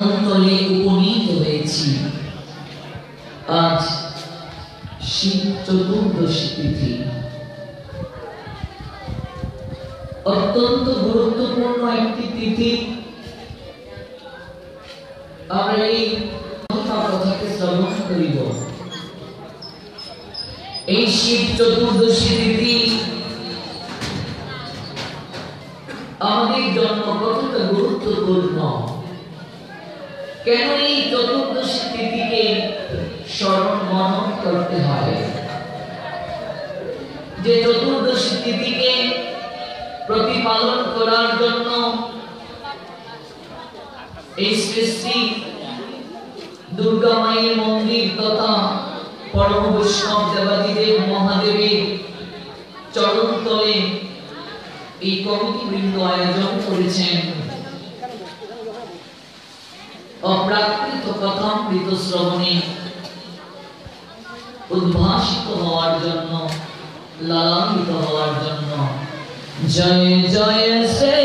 তলে উপনীত হয়েছি। আজ শিব চতুর্দশী তিথি, অত্যন্ত গুরুত্বপূর্ণ একটি তিথি। আমরা এই কথাকে শ্রবণ করিব। এই শিব চতুর্দশী তিথি আমাদের জন্য কতটা গুরুত্বপূর্ণ, কেন এই চতুর্দশী তিথিকে স্মরণ মনন করতে হয়, যে চতুর্দশী তিথিকে প্রতিপালন করার জন্য এই সৃষ্টি দুর্গা মায়ের মন্দির তথা পরম বৈষ্ণব দেবাদিদেব মহাদেবের চরণ তলে এই কমিটি বৃন্দ আয়োজন করেছেন অপ্রাকৃত কথামৃত শ্রবণে উদ্ভাসিত হওয়ার জন্য, লালান্বিত হওয়ার জন্য। জয় জয় শ্রী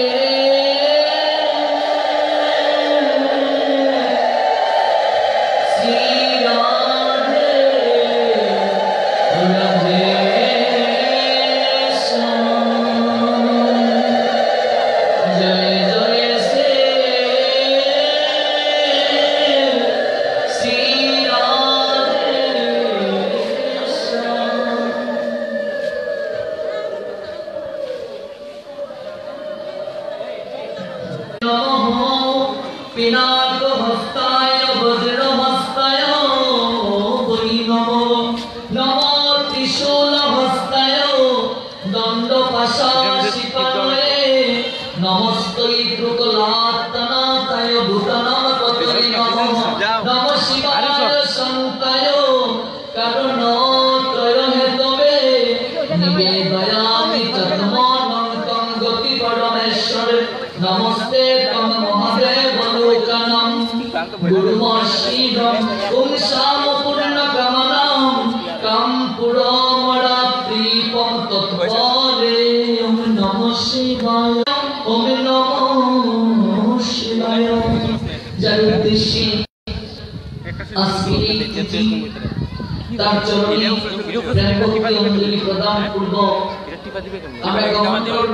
नमस्ते तम महादेव लोकनम गुरुमशीदम ओम शाम पूर्ण गमनम कम पुरोमरा प्रीपम तत्वारे ओम नमः शिवाय ओम नमः शिवाय। जगदीशी अस्मिनी तिथि तार चरणे प्रेम भक्ति अंजलि प्रदान पूर्वक আমরা গমন করব।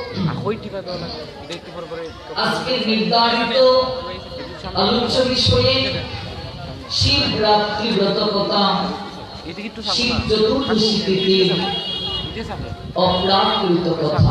আজকে নির্ধারিত আলোচ্য বিষয়ে শিবরাত্রি ব্রত কথা, শিব চতুর্দশী তিথি অপ্রাকৃত কথা।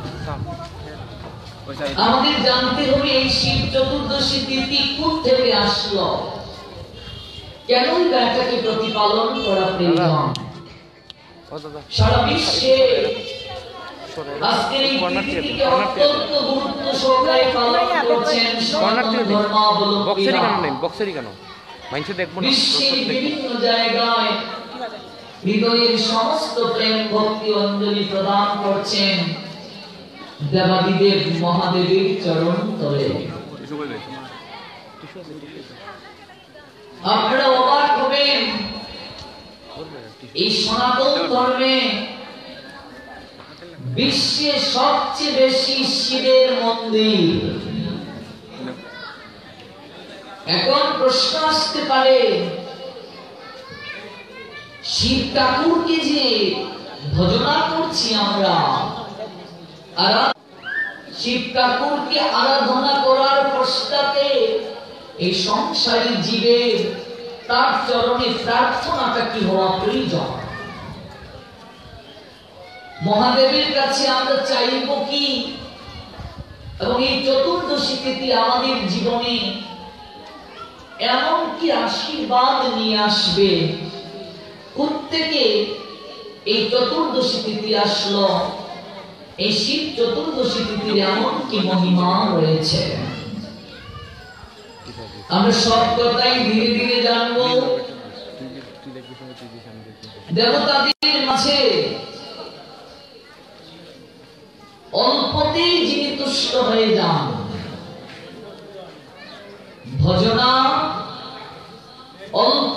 আমাদের জানতে হবে এই শিব চতুর্দশী তিথি কোথা থেকে আসলো, কেন এটাকে প্রতিপালন করা প্রয়োজন। সারা বিশ্বে আজকের এই তিথিকে অত্যন্ত গুরুত্ব সহকারে পালন করছেন বিশ্বের বিভিন্ন জায়গায় হৃদয়ের সমস্ত প্রেম ভক্তি অঞ্জলি প্রদান করছেন দেবাদিদেব মহাদেবের চরণ তলে। আপনারা অবাক হবেন, এই সনাতন ধর্মে বিশ্বে সবচেয়ে বেশি শিবের মন্দির। এখন প্রশ্ন আসতে পারে, শিব ঠাকুরকে যে ভজনা করছি আমরা, আর শিব ঠাকুরকে আরাধনা করার পশ্চাতে এই সংসারী জীবের তার চরণে প্রার্থনাটা কি হওয়া প্রয়োজন। মহাদেবের কাছে আমরা চাইব কি, এবং এই চতুর্দশী তিথি আমাদের জীবনে এমন কি আশীর্বাদ নিয়ে আসবে, প্রত্যেকে এই চতুর্দশী তিথি আসলো, এই শিব চতুর্দশী তিথির এমন কি মহিমা রয়েছে, আমরা সব কথাই ধীরে ধীরে জানবো। দেবতাদের মাঝে অল্পতেই যিনি তুষ্ট হয়ে যান, ভজনা অল্প,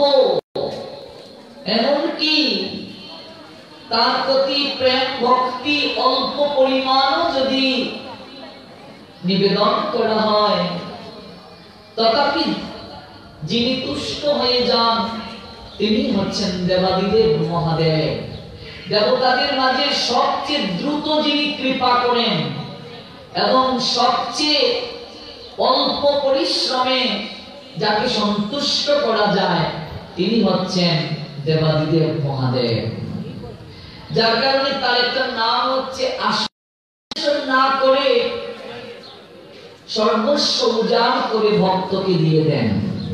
এমনকি তার প্রতি প্রেম ভক্তি অল্প পরিমাণও যদি নিবেদন করা হয়, তথাপি যিনি তুষ্ট হয়ে যান তিনি হচ্ছেন দেবাদিদেব মহাদেব। দেবতাদের মাঝে সবচেয়ে দ্রুত যিনি কৃপা করেন এবং সবচেয়ে অল্প পরিশ্রমে যাকে সন্তুষ্ট করা যায় তিনি হচ্ছেন দেবাদিদেব মহাদেব। যার কারণে তার একটা নাম হচ্ছে আসন না করে সর্বস্ব উজাড় করে ভক্তকে দিয়ে দেন।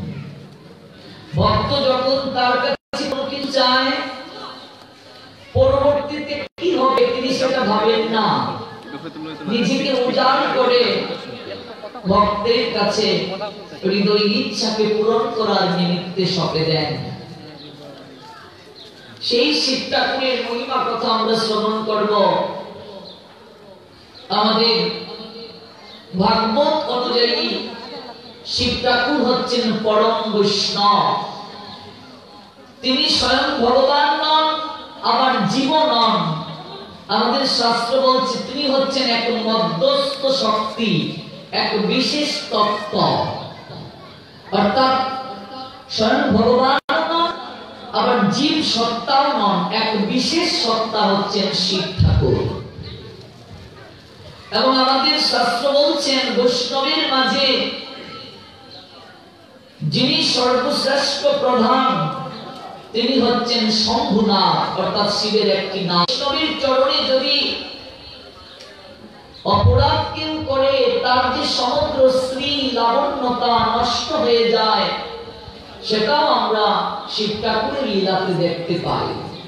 ভক্ত যখন তার কাছে কোনো কিছু চায় পরবর্তীতে কি হবে তিনি সেটা ভাবেন না, নিজেকে উজাড় করে ভক্তের কাছে হৃদয় ইচ্ছাকে পূরণ করার নিমিত্তে সঁপে দেন। সেই শিব ঠাকুরের মহিমা কথা আমরা শ্রবণ করব। আমাদের ভাগবত অনুযায়ী শিব ঠাকুর হচ্ছেন পরম বৈষ্ণব। তিনি স্বয়ং ভগবান নন, আবার জীব নন। আমাদের শাস্ত্র বলছে তিনি হচ্ছেন এক মধ্যস্থ শক্তি, এক বিশেষ তত্ত্ব। অর্থাৎ স্বয়ং ভগবান নন, আবার জীব সত্তাও নন, এক বিশেষ সত্তা হচ্ছেন শিব ঠাকুর। এবং আমাদের শাস্ত্র বলছেন বৈষ্ণবের মাঝে যিনি সর্বশ্রেষ্ঠ প্রধান তিনি হচ্ছেন শম্ভুনাথ, অর্থাৎ শিবের একটি নাম। বৈষ্ণবের চরণে যদি অপরাধ কেউ করে তার যে সমগ্র শ্রী লাবণ্যতা নষ্ট হয়ে যায় সেটাও আমরা শিব ঠাকুরের লীলাতে দেখতে পাই।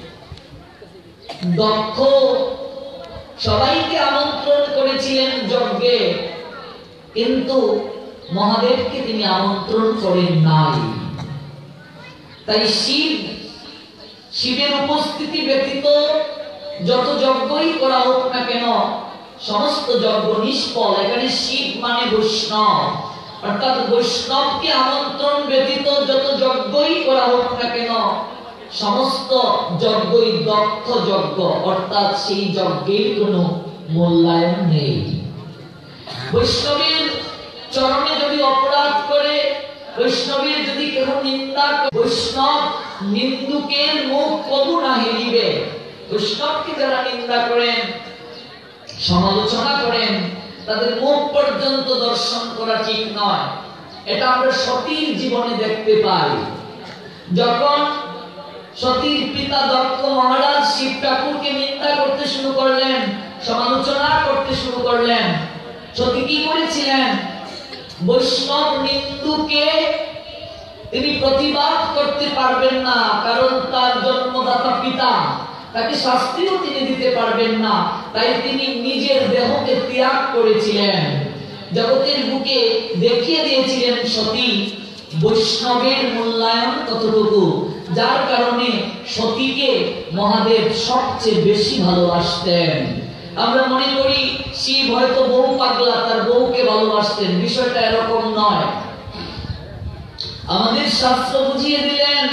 দক্ষ সবাইকে আমন্ত্রণ করেছিলেন যজ্ঞে, কিন্তু মহাদেবকে তিনি আমন্ত্রণ করেন নাই। তাই শিবের উপস্থিতি ব্যতীত যত যজ্ঞই করা হোক না কেন সমস্ত যজ্ঞ নিষ্ফল। এখানে শিব মানে বৈষ্ণব, অর্থাৎ বৈষ্ণবকে আমন্ত্রণ ব্যতীত যত যজ্ঞই করা হোক না কেন সমস্ত যজ্ঞই দক্ষ যজ্ঞ, অর্থাৎ সেই যজ্ঞের কোনো মূল্যায়ন নেই। বৈষ্ণবের চরণে যদি অপরাধ করে, বৈষ্ণবের যদি কেউ নিন্দা করে, বৈষ্ণব নিন্দুকের মুখ কবু না হেলিবে। বৈষ্ণবকে যারা নিন্দা করেন, সমালোচনা করেন, তাদের মুখ পর্যন্ত দর্শন করা ঠিক নয়। এটা আমরা সতীর জীবনে দেখতে পাই। যখন সতীর পিতা দক্ষ মহারাজ শিব ঠাকুরকে নিন্দা করতে শুরু করলেন, সমালোচনা করতে শুরু করলেন, সতী কি করেছিলেন? বৈষ্ণব নিন্দুকে তিনি প্রতিবাদ করতে পারবেন না, কারণ তার জন্মদাতা পিতা, তাকে শাস্তিও তিনি দিতে পারবেন না। তাই তিনি নিজের দেহকে ত্যাগ করেছিলেন, জগতের বুকে দেখিয়ে দিয়েছিলেন সতী বৈষ্ণবের মূল্যায়ন কতটুকু। যার কারণে সতীকে মহাদেব সবচেয়ে বেশি ভালোবাসতেন। আমরা মনে করি শিব হয়তো বউ পাগলা, তার বউকে ভালোবাসতেন, বিষয়টা এরকম নয়। আমাদের শাস্ত্র বুঝিয়ে দিলেন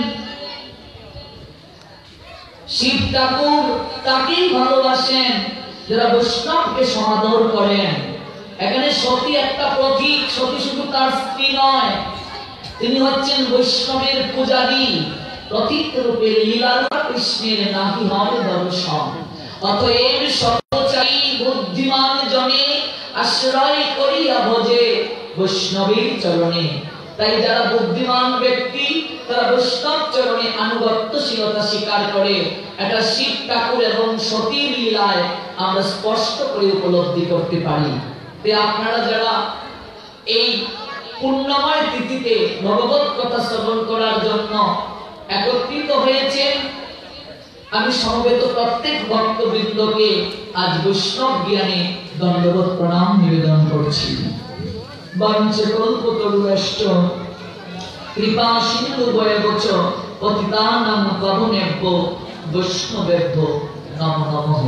শিব ঠাকুর তাকেই ভালোবাসেন যারা বৈষ্ণবকে সমাদর করেন। এখানে সতী একটা প্রতীক। সতী শুধু তার স্ত্রী নয়, তিনি হচ্ছেন বৈষ্ণবের পূজারী। প্রতীক রূপে লীলার কৃষ্ণের নাহি হবে দর্শন। অতএব সর্বচারী বুদ্ধিমান জনে আশ্রয় করিয়া ভজে বৈষ্ণবের চরণে। তাই যারা বুদ্ধিমান ব্যক্তি তারা বৈষ্ণব চরণে আনুগত্যশীলতা স্বীকার করে। এটা শিব ঠাকুর এবং সতীর লীলায় আমরা স্পষ্ট করে উপলব্ধি করতে পারি। তাই আপনারা যারা এই পুণ্যময় তিথিতে ভগবত কথা শ্রবণ করার জন্য একত্রিত হয়েছেন, আমি সমবেত প্রত্যেক ভক্তবৃন্দকে আজ বৈষ্ণব জ্ঞানে দণ্ডবত প্রণাম নিবেদন করছি। বাঞ্ছে কল্পতরুশ্চ কৃপা সিন্ধু বয়বচ পতিতানাং পাবনেভ্য বৈষ্ণবেভ্য নমো নমঃ।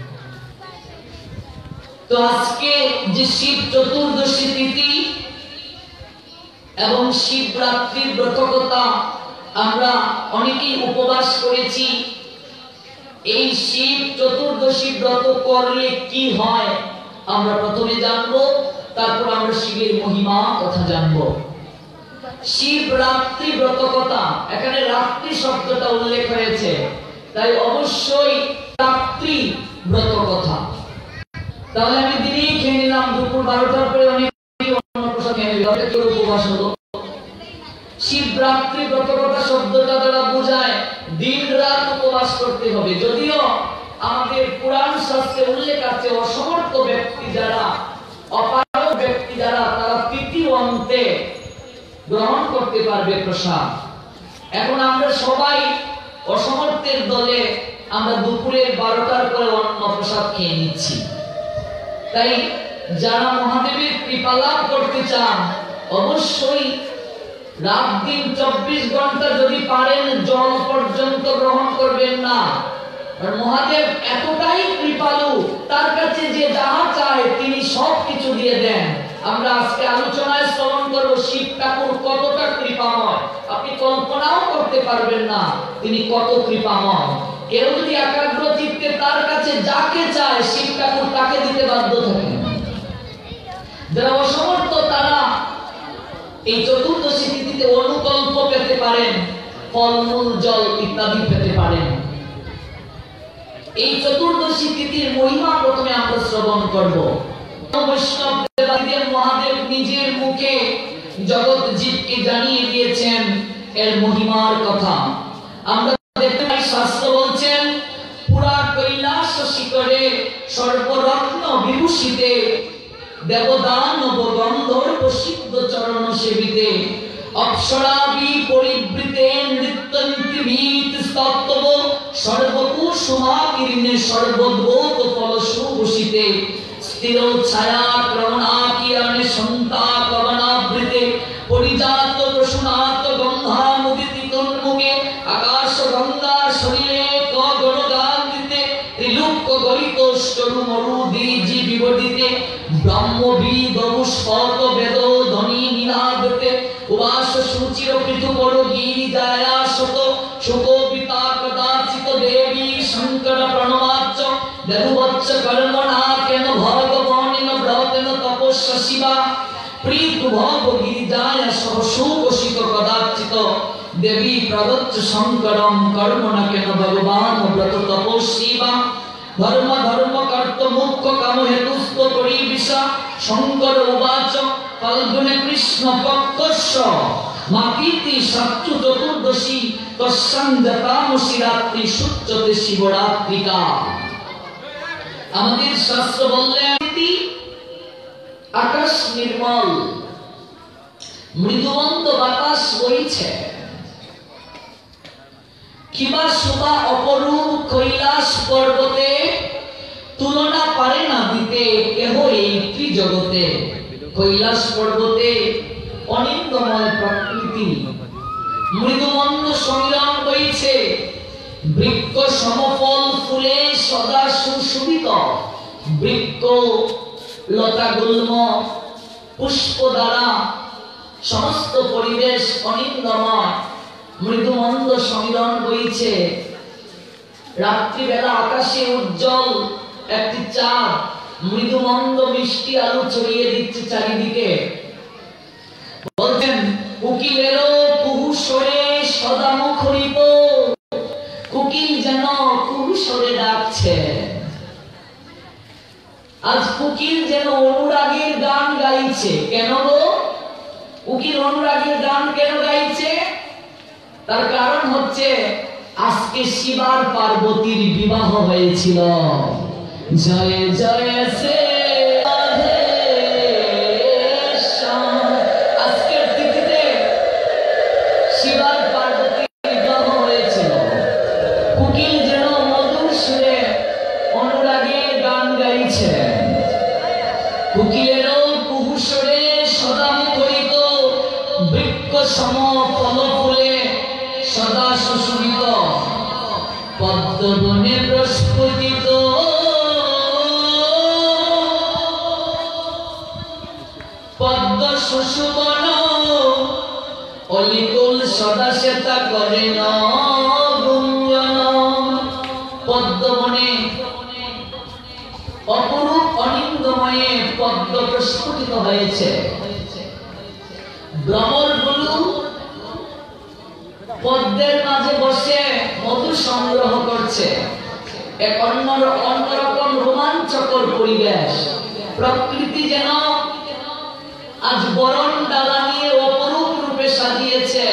তো আজকে যে শিব চতুর্দশী তিথি এবং শিবরাত্রির ব্রতকথা আমরা অনেকেই উপবাস করেছি। এই শিব চতুর্দশী ব্রত করলে কি হয় আমরা প্রথমে জানবো, তারপর আমরা শিবের মহিমা কথা জানবো। শিবরাত্রি ব্রত কথা, এখানে রাত্রি শব্দটা উল্লেখ হয়েছে, তাই অবশ্যই রাত্রি ব্রত কথা। তাহলে আমি দিনেই খেয়ে নিলাম, দুপুর 12টার পরে অনেক অন্য প্রসাদ খেয়ে নিলাম, এটা কি উপবাস হলো? শিবরাত্রি ব্রত কথা শব্দটা দ্বারা বোঝায় দিন রাত উপবাস করতে হবে। যদিও আমাদের পুরাণ শাস্ত্রে উল্লেখ আছে অসমর্থ ব্যক্তি যারা, অপারগ ব্যক্তি যারা, তারা তৃতীয় অন্তে গ্রহণ করতে পারবে প্রসাদ। এখন আমরা সবাই অসমর্থের দলে আমরা দুপুরের 12টার পরে অন্ন প্রসাদ খেয়ে নিচ্ছি। তাই যারা মহাদেবের কৃপা লাভ করতে চান অবশ্যই রাত দিন 24 ঘন্টা যদি পারেন জল পর্যন্ত গ্রহণ করবেন না। আর মহাদেব এতটাই কৃপালু, তার কাছে যে যাহা চায় তিনি সব কিছু দিয়ে দেন। আমরা আজকে আলোচনায় শ্রবণ করব শিব ঠাকুর কতটা কৃপাময়, আপনি কল্পনাও করতে পারবেন না তিনি কত কৃপাময়। কেউ যদি একাগ্র চিত্তে তার কাছে যাকে চায় শিব ঠাকুর তাকে দিতে বাধ্য থাকেন। যারা অসমর্থ তারা এই চতুর্দশী তিথিতে অনুকল্প পেতে পারেন, ফলমূল জল ইত্যাদি পেতে পারেন। এই চতুর্দশী তিথির মহিমা প্রথমে আমরা শ্রবণ করব। বৈষ্ণব দেবাদিদেব মহাদেব নিজের মুখে জগৎ জীবকে জানিয়ে দিয়েছেন এর মহিমার কথা। আমরা দেখতে পাই শাস্ত্র বলছেন পুরা কৈলাস শিখরে সর্বরত্ন বিভূষিতে দেবদানব গন্ধর্ব সিদ্ধ চরণ সেবিতে অপ্সরাবি পরিবৃতে নৃত্যন্তি ভীত স্তব্ধ সর্বকুসুমাকীর্ণে সর্বদ্ভোত ফলসুভূষিতে স্থির ছায়া ক্রমণাকিরণে সন্তাপবনাবৃতে পরিজাত প্রসূনাত গন্ধামুদিতি তন্মুখে আকাশ গঙ্গা শরীরে কগণগান্বিতে ত্রিলোক গলিত স্তরু মরুদ্বীজি বিবর্ধিতে ব্রহ্মবিদ পুষ্পত বেদ ধ্বনি নিনাদতে উবাস সূচির পৃথু বড় গিরিজায়া শত শোকবিতা কদাচিত দেবী শঙ্কর প্রণমাচ্চ দেববচ্চ কর্মণা কেন ভগবানেন ব্রতেন তপস্য শিবা প্রীতু ভব গিরিজায়া সহ শোকশিত কদাচিত দেবী প্রদচ্চ শঙ্করম কর্মণা কেন ভগবান ব্রত তপস্বিবা ধর্ম ধর্ম কর্ত মুখ্য কাম হেতুস্ত পরিবিষা শঙ্কর উবাচ ফাল্গুনে কৃষ্ণ পক্ষস্য মাকিতি সত্যু চতুর্দশী তস্যাঞ্জতামসি রাত্রি সূচ্যতে শিবরাত্রিকা। আমাদের শাস্ত্র বললেন আকাশ নির্মল, মৃদুমন্দ বাতাস বইছে, কিবা শোভা অপরূপ কৈলাস পর্বতে তুলনা পারে না দিতে কেহ এই ত্রিজগতে। কৈলাস পর্বতে অনিন্দময় প্রকৃতি, মৃদুমন্দ সমীরণ বইছে, বৃক্ষ সমফল ফুলে সদা সুশোভিত, বৃক্ষ লতা গুল্ম পুষ্প দ্বারা সমস্ত পরিবেশ অনিন্দময়, মৃদুমন্দ সমীরণ বইছে। রাত্রিবেলা আকাশে উজ্জ্বল একটি চাঁদ মৃদুমন্দ মিষ্টি আলো ছড়িয়ে দিচ্ছে চারিদিকে। বলছেন কোকিলেরও কুহু স্বরে সদা মুখরিত, কোকিল যেন কুহু স্বরে ডাকছে। আজ কোকিল যেন অনুরাগের গান গাইছে। কেন গো কোকিল অনুরাগের গান কেন গাইছে? তার কারণ হচ্ছে আজকে শিব আর পার্বতীর বিবাহ হয়েছিল। জয় জয় সে আজকের তিথিতে শিব আর পার্বতীর বিবাহ হয়েছিল। কোকিল যেন মধুর সুরে অনুরাগের গান গাইছে। কোকিলেরও কুহু সুরে সদা মুখরিত, বৃক্ষ সম ফল ফুলে সদা সুশোভিত, পদ্মবনে প্রস্ফুটিত, পদ্ম সুষুবন অলিকুল সদা শ্বেতা করে গুঞ্জন। পদ্মবনে অপরূপ অনিন্দময়ে পদ্ম প্রস্ফুটিত হয়েছে। ভ্রমর পদ্মের মাঝে বসে মধু সংগ্রহ করছে। এক অন্যরকম রোমাঞ্চকর পরিবেশ। প্রকৃতি যেন আজ বরণ ডালা নিয়ে অপরূপ রূপে সাজিয়েছে।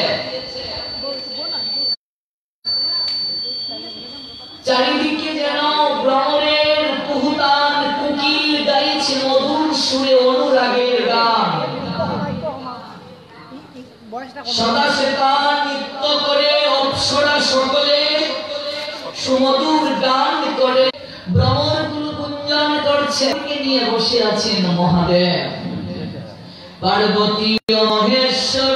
চারিদিকে যেন ভ্রমরের কুহুতান কুকিল গাইছে মধুর সুরে অনুরাগের গান। সদা সেতা নৃত্য করে অপ্সরা সকলে সুমধুর গান করে ভ্রমরগুলো গুঞ্জন করছে। নিয়ে বসে আছেন মহাদেব। পার্বতী ও মহেশ্বর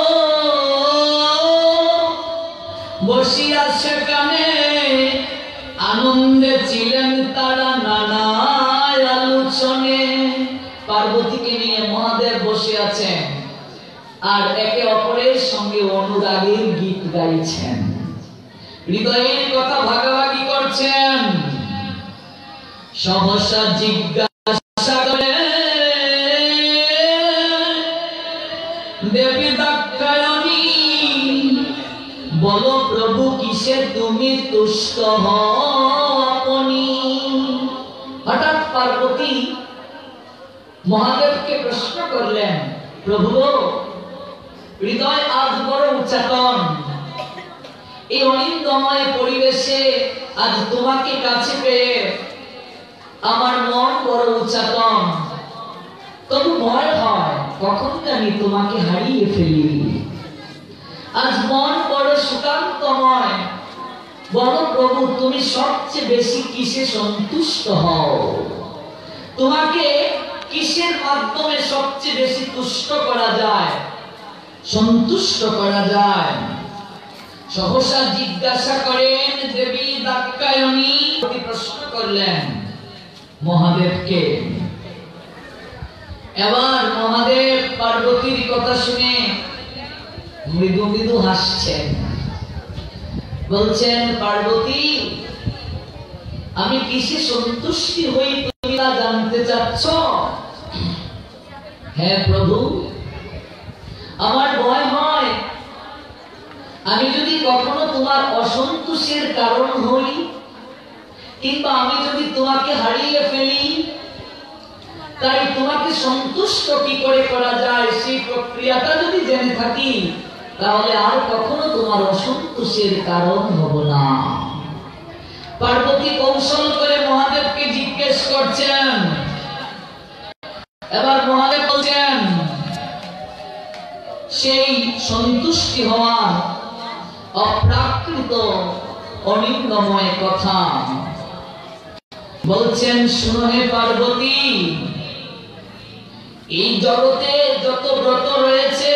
বসিয়া সেখানে আনন্দে ছিলেন তারা নানা আলোচনে। পার্বতীকে নিয়ে মহাদেব বসে আছেন আর একে অপরের সঙ্গে অনুরাগের গীত গাইছেন, হৃদয়ের কথা ভাগাভাগি করছেন। সহসা জিজ্ঞাসা করে দেবী দাক্ষায়ণী, বলো প্রভু কিসে তুমি তুষ্ট হও আপনি? হঠাৎ পার্বতী মহাদেবকে প্রশ্ন করলেন, প্রভু হৃদয় আজ বড় উচ্চাটন, এই অনিন্দময় পরিবেশে আজ তোমাকে কাছে পেয়ে আমার মন বড় উচ্চাটন। তবু ভয় হয় কখন জানি তোমাকে হারিয়ে ফেলি। আজ মন বড় সুকান্তময়, বলো প্রভু তুমি সবচেয়ে বেশি কিসে সন্তুষ্ট হও? তোমাকে কিসের মাধ্যমে সবচেয়ে বেশি তুষ্ট করা যায়, সন্তুষ্ট করা যায়? সহসা জিজ্ঞাসা করেন দেবী দাক্ষায়ণী, প্রশ্ন করলেন মহাদেবকে। এবার মহাদেব পার্বতীর কথা শুনে মৃদু মৃদু হাসছেন, বলছেন পার্বতী আমি কিসে সন্তুষ্টি হই তুমি তা জানতে চাচ্ছ? হ্যাঁ প্রভু, আমার ভয় হয় আমি যদি কখনো তোমার অসন্তোষের কারণ হই, কিংবা আমি যদি তোমাকে হারিয়ে ফেলি, তাই তোমাকে সন্তুষ্ট কি করে করা যায় সেই প্রক্রিয়াটা যদি জেনে থাকি, তাহলে আর কখনো তোমার অসন্তোষের কারণ হব না। পার্বতী কৌশল করে মহাদেবকে জিজ্ঞেস করছেন। এবার মহাদেব বলছেন সেই সন্তুষ্টি হওয়ার অপ্রাকৃত অনিন্দময় কথা বলছেন, শুনো হে পার্বতী, এই জগতে যত ব্রত রয়েছে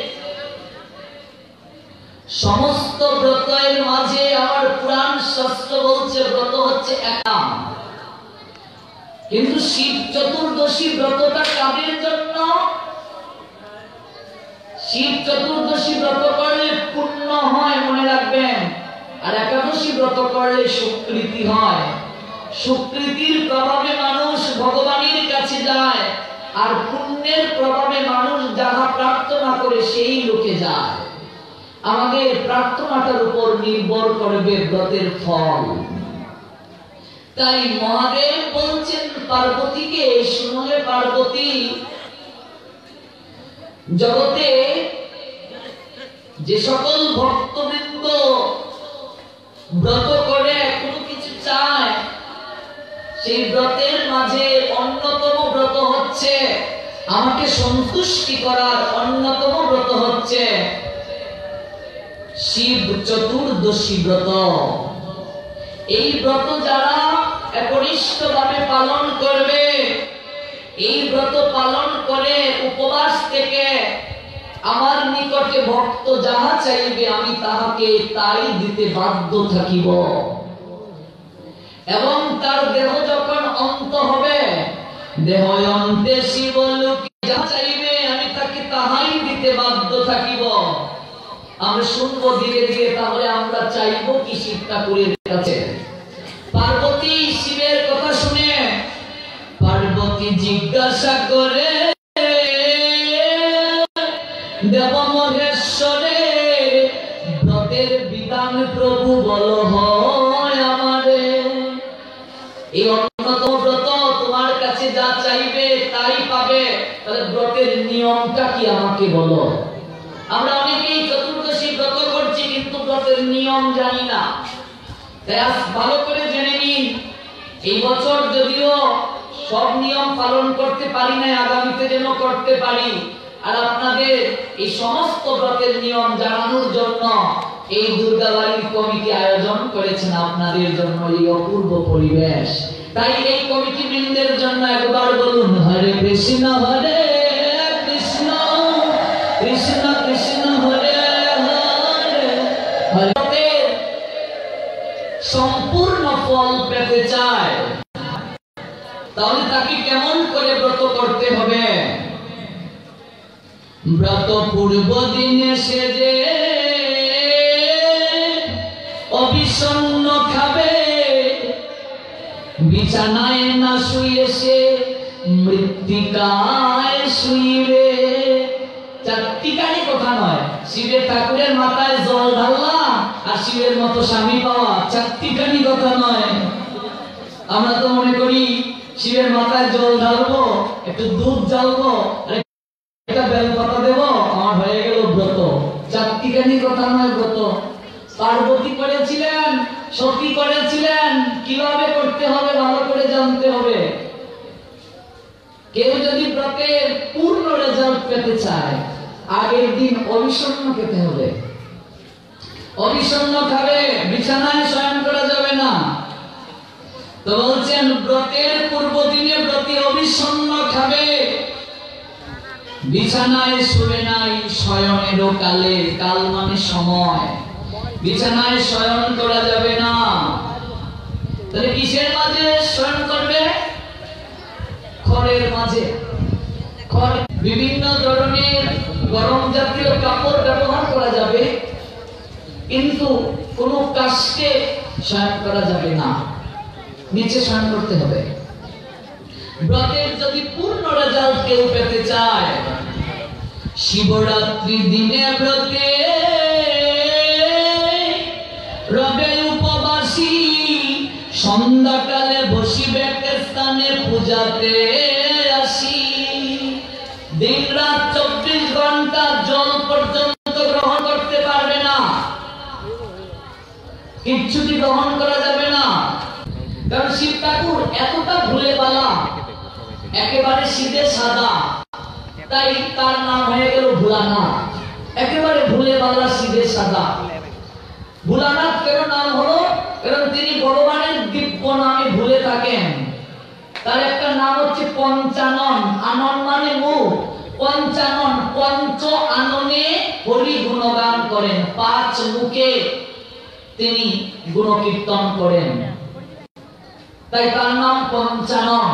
সমস্ত ব্রতের মাঝে আমার পুরাণ শাস্ত্র বলছে ব্রত হচ্ছে একটা, কিন্তু শিব চতুর্দশী ব্রতটা কাদের জন্য? শিব চতুর্দশী ব্রত করলে পুণ্য হয়, মনে রাখবেন। আর একাদশী ব্রত করলে সুকৃতি হয়। সুকৃতির প্রভাবে মানুষ ভগবানের কাছে যায়, আর পুণ্যের প্রভাবে মানুষ যাহা প্রার্থনা করে সেই লোকে যায়। আমাদের প্রার্থনাটার উপর নির্ভর করবে ব্রতের ফল। তাই মহাদেব বলছেন পার্বতীকে, শুনো হে পার্বতী, জগতে যে সকল ভক্তবৃন্দ ব্রত করে কোনো কিছু চায়, সেই ব্রতের মাঝে অন্যতম ব্রত হচ্ছে, আমাকে সন্তুষ্টি করার অন্যতম ব্রত হচ্ছে শিব চতুর্দশী ব্রত। এই ব্রত যারা একনিষ্ঠভাবে পালন করবে, এই ব্রত পালন করে উপবাস থেকে আমার নিকটে ভক্ত যাহা চাইবে আমি তাহাকে তাই দিতে বাধ্য থাকিব, এবং তার দেহ যখন অন্ত হবে, দেহ অন্তে শিব লোকে যাহা চাইবে আমি তাকে তাহাই দিতে বাধ্য থাকিব। আমরা শুনবো ধীরে ধীরে, তাহলে আমরা চাইবো কি শিব ঠাকুরের কাছে। পার্বতী শিবের কথা শুনে পার্বতী জিজ্ঞাসা করে দেব মহেশ্বরে ব্রতের বিধান প্রভু বল হয় আমারে। এই অন্যতম ব্রত, তোমার কাছে যা চাইবে তাই পাবে, তাহলে ব্রতের নিয়মটা কি আমাকে বলো। আমরা অনেকেই চতুর্দশী ব্রত করছি কিন্তু ব্রতের নিয়ম জানি না। তাই আজ ভালো করে জেনে নিন, এই বছর যদিও সব নিয়ম পালন করতে পারি না, আগামীতে যেন করতে পারি। আর আপনাদের এই সমস্ত ব্রতের নিয়ম জানানোর জন্য এই দুর্গাবাড়ির কমিটি আয়োজন করেছেন আপনাদের জন্য এই অপূর্ব পরিবেশ। তাই এই কমিটি বৃন্দের জন্য একবার বলুন হরে কৃষ্ণ কৃষ্ণ কৃষ্ণ কৃষ্ণ হরে হরে। হরে সম্পূর্ণ ফল পেতে চায়, তাহলে তাকে কেমন করে ব্রত করতে হবে? ব্রত পূর্ব দিনে সেজে অবিষণ্ণ খাবে, বিছানায় না শুয়ে সে মৃত্তিকায় শুইবে। চারটিকারই কথা নয়, শিবের ঠাকুরের মাথায় জল ঢাললাম আর শিবের মতো স্বামী পাওয়া, চারটিকারই কথা নয়। আমরা তো মনে করি শিবের মাথায় জল ঢালবো, একটু দুধ জ্বালবো, একটা বেলপাতা দেবো, আমার হয়ে গেল ব্রত। চারটিকারই কথা নয় ব্রত। পার্বতী করেছিলেন, সতী করেছিলেন, কিভাবে করতে হবে ভালো করে জানতে হবে। কেউ যদি ব্রতের পূর্ণ রেজাল্ট পেতে চায়, আগের দিন অবিষণ্ণ খেতে হবে। অবিষণ্ণ খাবে, বিছানায় শয়ন করা যাবে না। তো বলছেন ব্রতের পূর্ব দিনে ব্রতী অবিষণ্ণ খাবে, বিছানায় শুবে নাই শয়নেরও কালে। কাল মানে সময়। বিছানায় শয়ন করা যাবে না। তাহলে কিসের মাঝে শয়ন করবে? খড়ের মাঝে। খড়, বিভিন্ন ধরনের গরম জাতীয় কাপড় ব্যবহার করা যাবে, কিন্তু কোনো কাষ্ঠে শয়ন করা যাবে না, নিচে শয়ন করতে হবে। ব্রতের যদি পূর্ণ রেজাল্ট কেউ পেতে চায়, শিবরাত্রি দিনে ব্রতে রবে উপবাসী, সন্ধ্যাকালে বসিবে স্থানে পূজাতে আসি। দিন রাত 24 ঘন্টা জল পর্যন্ত গ্রহণ করতে পারবে না, কিচ্ছুটি গ্রহণ করা যাবে না। কারণ শিব ঠাকুর এতটা ভুলে বালা, একেবারে শীতে সাদা, তাই তার নাম হয়ে গেল ভোলানাথ। একেবারে ভুলে বালা, শীতে সাদা। ভোলানাথ কেন নাম হলো? কারণ তিনি ভগবানের দিব্য নামে ভুলে থাকেন। তার একটা নাম হচ্ছে পঞ্চানন। আনন মানে মুখ, পঞ্চানন, পঞ্চ আননে হরি গুণগান করেন। 5 মুখে তিনি গুণকীর্তন করেন, তাই তার নাম পঞ্চানন।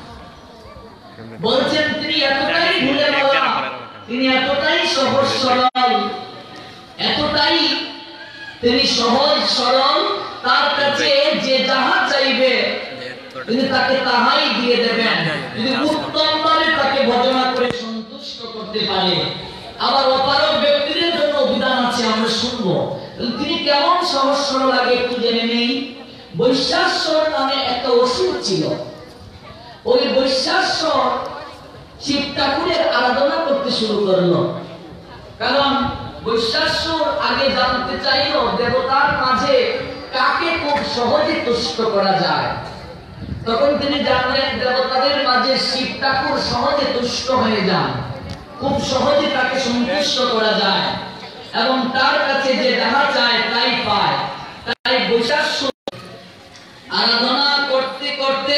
বলছেন তিনি এতটাই ভুলে বালা, তিনি এতটাই সহজ সরল, এতটাই তিনি সহজ সরল, তার কাছে যে যাহা চাইবে তিনি তাকে তাহাই দিয়ে দেবেন, যদি উত্তম ভাবে তাকে ভজনা করে সন্তুষ্ট করতে পারে। আবার অপারক ব্যক্তিদের জন্য বিধান আছে, আমরা শুনবো। তিনি কেমন সহজ সরল আগে একটু জেনে নেই। বৈশ্বাসর নামে একটা অসুর ছিল। ওই বৈশ্বাসর শিব ঠাকুরের আরাধনা করতে শুরু করলো। কারণ বৈশ্বাসর আগে জানতে চাইল দেবতার মাঝে কাকে খুব সহজে তুষ্ট করা যায়। তখন তিনি জানলেন দেবতাদের মাঝে শিব ঠাকুর সহজে তুষ্ট হয়ে যান, খুব সহজে তাকে সন্তুষ্ট করা যায় এবং তার কাছে যে যাহা চায় তাই পায়। তাই বৈশ্বাসর আরাধনা করতে করতে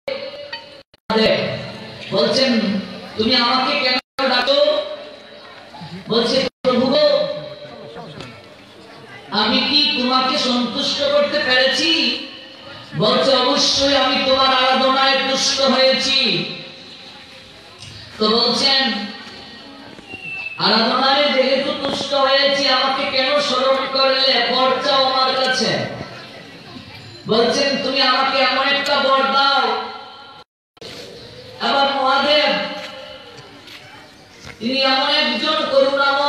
বলছেন তুমি আমাকে কেন ডাকো? বলছে প্রভু গো, আমি কি তোমাকে সন্তুষ্ট করতে পেরেছি? বলছে অবশ্যই আমি তোমার আরাধনায় তুষ্ট হয়েছি। তো বলছেন আরাধনায় যেহেতু তুষ্ট হয়েছি, আমাকে কেন স্মরণ করলে? বর চাও আমার কাছে। বলছেন তুমি আমাকে এমন একটা বর দাও। আবার মহাদেব তিনি এমন একজন করুণাময়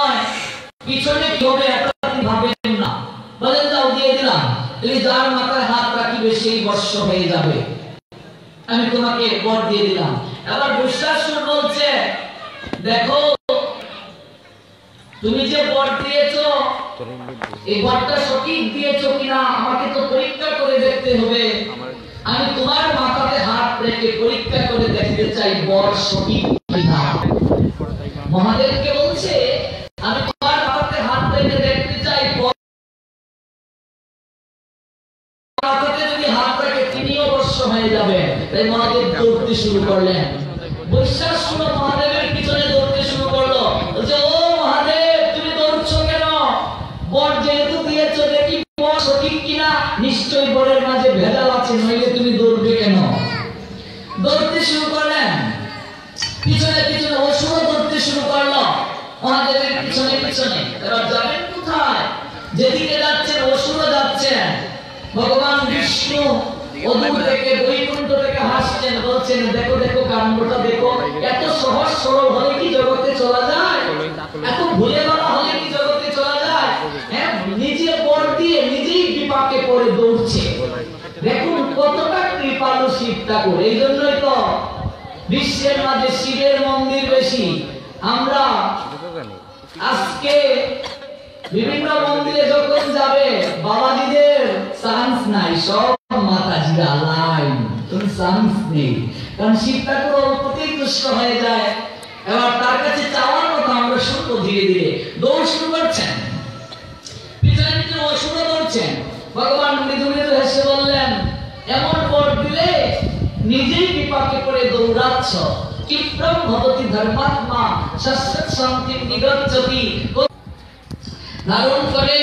পিছনে কি হবে এটা আপনি ভাবেন না, বলেন যাও দিয়ে দিলাম, তাহলে যার মাথায় হাত রাখিবে সেই বর্ষ হয়ে যাবে, আমি তোমাকে বর দিয়ে দিলাম। এবার বৈশ্বাসুর বলছে দেখো তুমি যে বর দিয়েছো এই বরটা সঠিক দিয়েছো কিনা আমাকে তো পরীক্ষা করে দেখতে হবে, আমি তোমার মাথাতে হাত রেখে পরীক্ষা করে দেখতে চাই বর সঠিক কিনা। মহাদেবকে বলছে আমি তোমার মাথাতে হাত রেখে দেখতে চাই বর মাথাতে যদি হাত রাখে তিনিও বর্ষ হয়ে যাবে। তাই মহাদেব দৌড়তে শুরু করলেন। বৈশ্বাসুর মহাদেবের পিছনে দৌড়তে শুরু করলো, বলছে ও মহাদেব তুমি দৌড়ছো কেন? বর যেহেতু দিয়েছো দেখি বর সঠিক কিনা, নিশ্চয়ই বরের মাঝে ভেজাল আছে, নইলে তুমি দৌড়বে কেন? দৌড়তে শুরু করলেন, পিছনে পিছনে অসুর দৌড়তে শুরু করলো মহাদেবের পিছনে পিছনে। এবার যাবেন কোথায়? যেদিকে যাচ্ছেন অসুর যাচ্ছেন। ভগবান বিষ্ণু অদূর থেকে বৈকুণ্ঠ থেকে হাসছেন, বলছেন দেখো দেখো কাণ্ডটা দেখো, এত সহজ সরল হলে কি জগতে চলা যায়? এত ভুলে বলা হলে কি জগতে চলা যায়? হ্যাঁ, নিজে বর দিয়ে নিজেই বিপাকে পড়ে দৌড়ছে। দেখুন কতটা কৃপালু শিব ঠাকুর। এই জন্যই তো বিশ্বের মাঝে শিবের মন্দির বেশি। আমরা আজকে বিভিন্ন মন্দিরে যখন যাবে বাবাজিদের চান্স নাই, সব মাতাজিরা লাইন, কোন চান্স নেই, কারণ শিব ঠাকুর অল্পতেই তুষ্ট হয়ে যায়। এবার তার কাছে চাওয়ার কথা আমরা শুনবো। ধীরে ধীরে দৌড় শুরু করছেন, পিছনে পিছনে অসুর দৌড়ছেন। ভগবান মৃদু মৃদু হেসে বললেন এমন বর দিলে নিজেই বিপাকে পড়ে দৌড়াচ্ছ, কিপ্রম ভবতি ধর্মাত্মা শাশ্বত শান্তি নিগচ্ছতি। ধারণ করে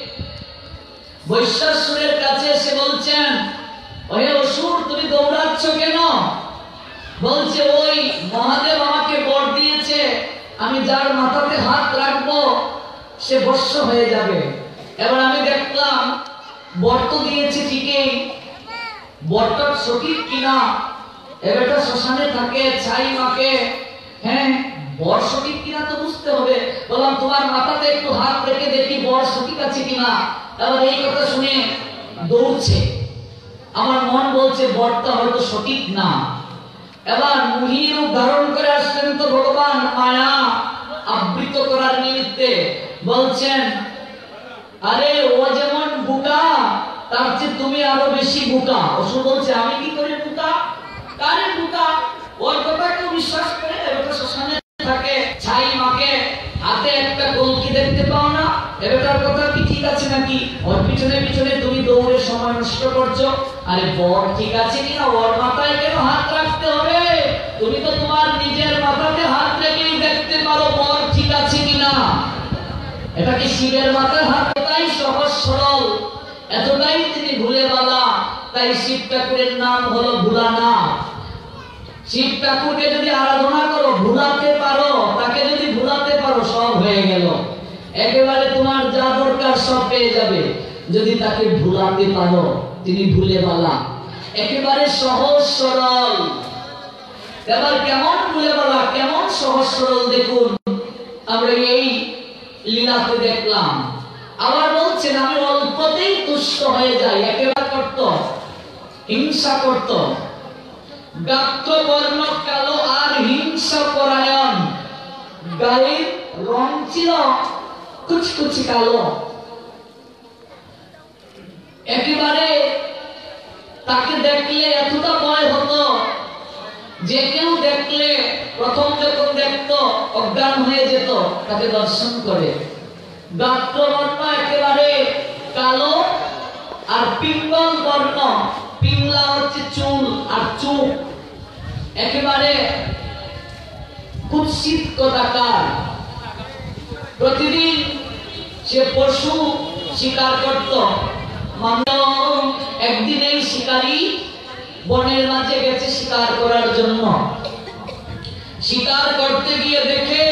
বৈশ্বাসুরের কাছে এসে বলছেন ওহে অসুর তুমি দৌড়াচ্ছ কেন? বলছে ওই মহাদেব আমাকে বর দিয়েছে, আমি যার মাথাতে হাত রাখবো সে বর্ষ হয়ে যাবে। এবার আমি দেখলাম বর তো দিয়েছে ঠিকই, বরটা সঠিক কিনা। এবারটা শ্মশানে থাকে ছাই মাকে, হ্যাঁ বর সঠিক কিনা তো বুঝতে হবে। বললাম তোমার মাথাতে একটু হাত রেখে দেখি বর সঠিক আছে কিনা। এবার এই কথা শুনে দৌড়ছে। আমার মন বলছে বরটা হয়তো সঠিক না। এবার মুহির রূপ ধারণ করে আসলেন তো ভগবান মায়া আবৃত করার নিমিত্তে। বলছেন আরে ও যেমন বুকা তার চেয়ে তুমি আরো বেশি বুকা। অসুর বলছে আমি কি করে বুকা? কারে বুকা? ওর কথা কেউ বিশ্বাস করে? এবার শ্মশানে থাকে ছাই মাকে, হাতে একটা কলকি দেখতে পাও না, এটার কথা কি ঠিক আছে নাকি? ওর পিছনে পিছনে তুমি দৌড়ে সময় নষ্ট করছো। আরে বর ঠিক আছে কিনা, ওর মাথায় কেন হাত রাখতে হবে? তুমি তো তোমার নিজের মাথাতে হাত রেখেই দেখতে পারো বর ঠিক আছে কিনা। এটা কি শিবের মাথায় হাত? এটাই সহজ সরল, এতটাই তিনি ভুলে বালা। তাই শিব ঠাকুরের নাম হলো ভুলানাথ। শিব ঠাকুরকে যদি আরাধনা করো, ভুলাতে পারো, তাকে যদি ভুলাতে পারো সব হয়ে গেল। একেবারে তোমার যা দরকার সব পেয়ে যাবে যদি তাকে ভুলাতে পারো। তিনি ভুলে বালা, একেবারে সহজ সরল। এবার কেমন ভুলে বালা, কেমন সহজ সরল দেখুন আমরা এই লীলাতে দেখলাম। আবার বলছেন আমি অল্পতেই তুষ্ট হয়ে যাই। একেবারে করত হিংসা করত, গাত্রবর্ণ কালো আর হিংসা পরায়ণ। গায়ের রং ছিল কুচকুচি কালো। একেবারে তাকে দেখলে এতটা ভয় হতো যে কেউ দেখলে প্রথম যখন দেখতো অজ্ঞান হয়ে যেত তাকে দর্শন করে। গাত্রবর্ণ একেবারে কালো আর পিঙ্গল বর্ণ, পিংলা হচ্ছে চুল আর চোখ একেবারে কুৎসিত কদাকার। প্রতিদিন সে পশু শিকার করত। একদিন এই শিকারী বনের মাঝে গেছে শিকার করার জন্য। শিকার করতে গিয়ে দেখে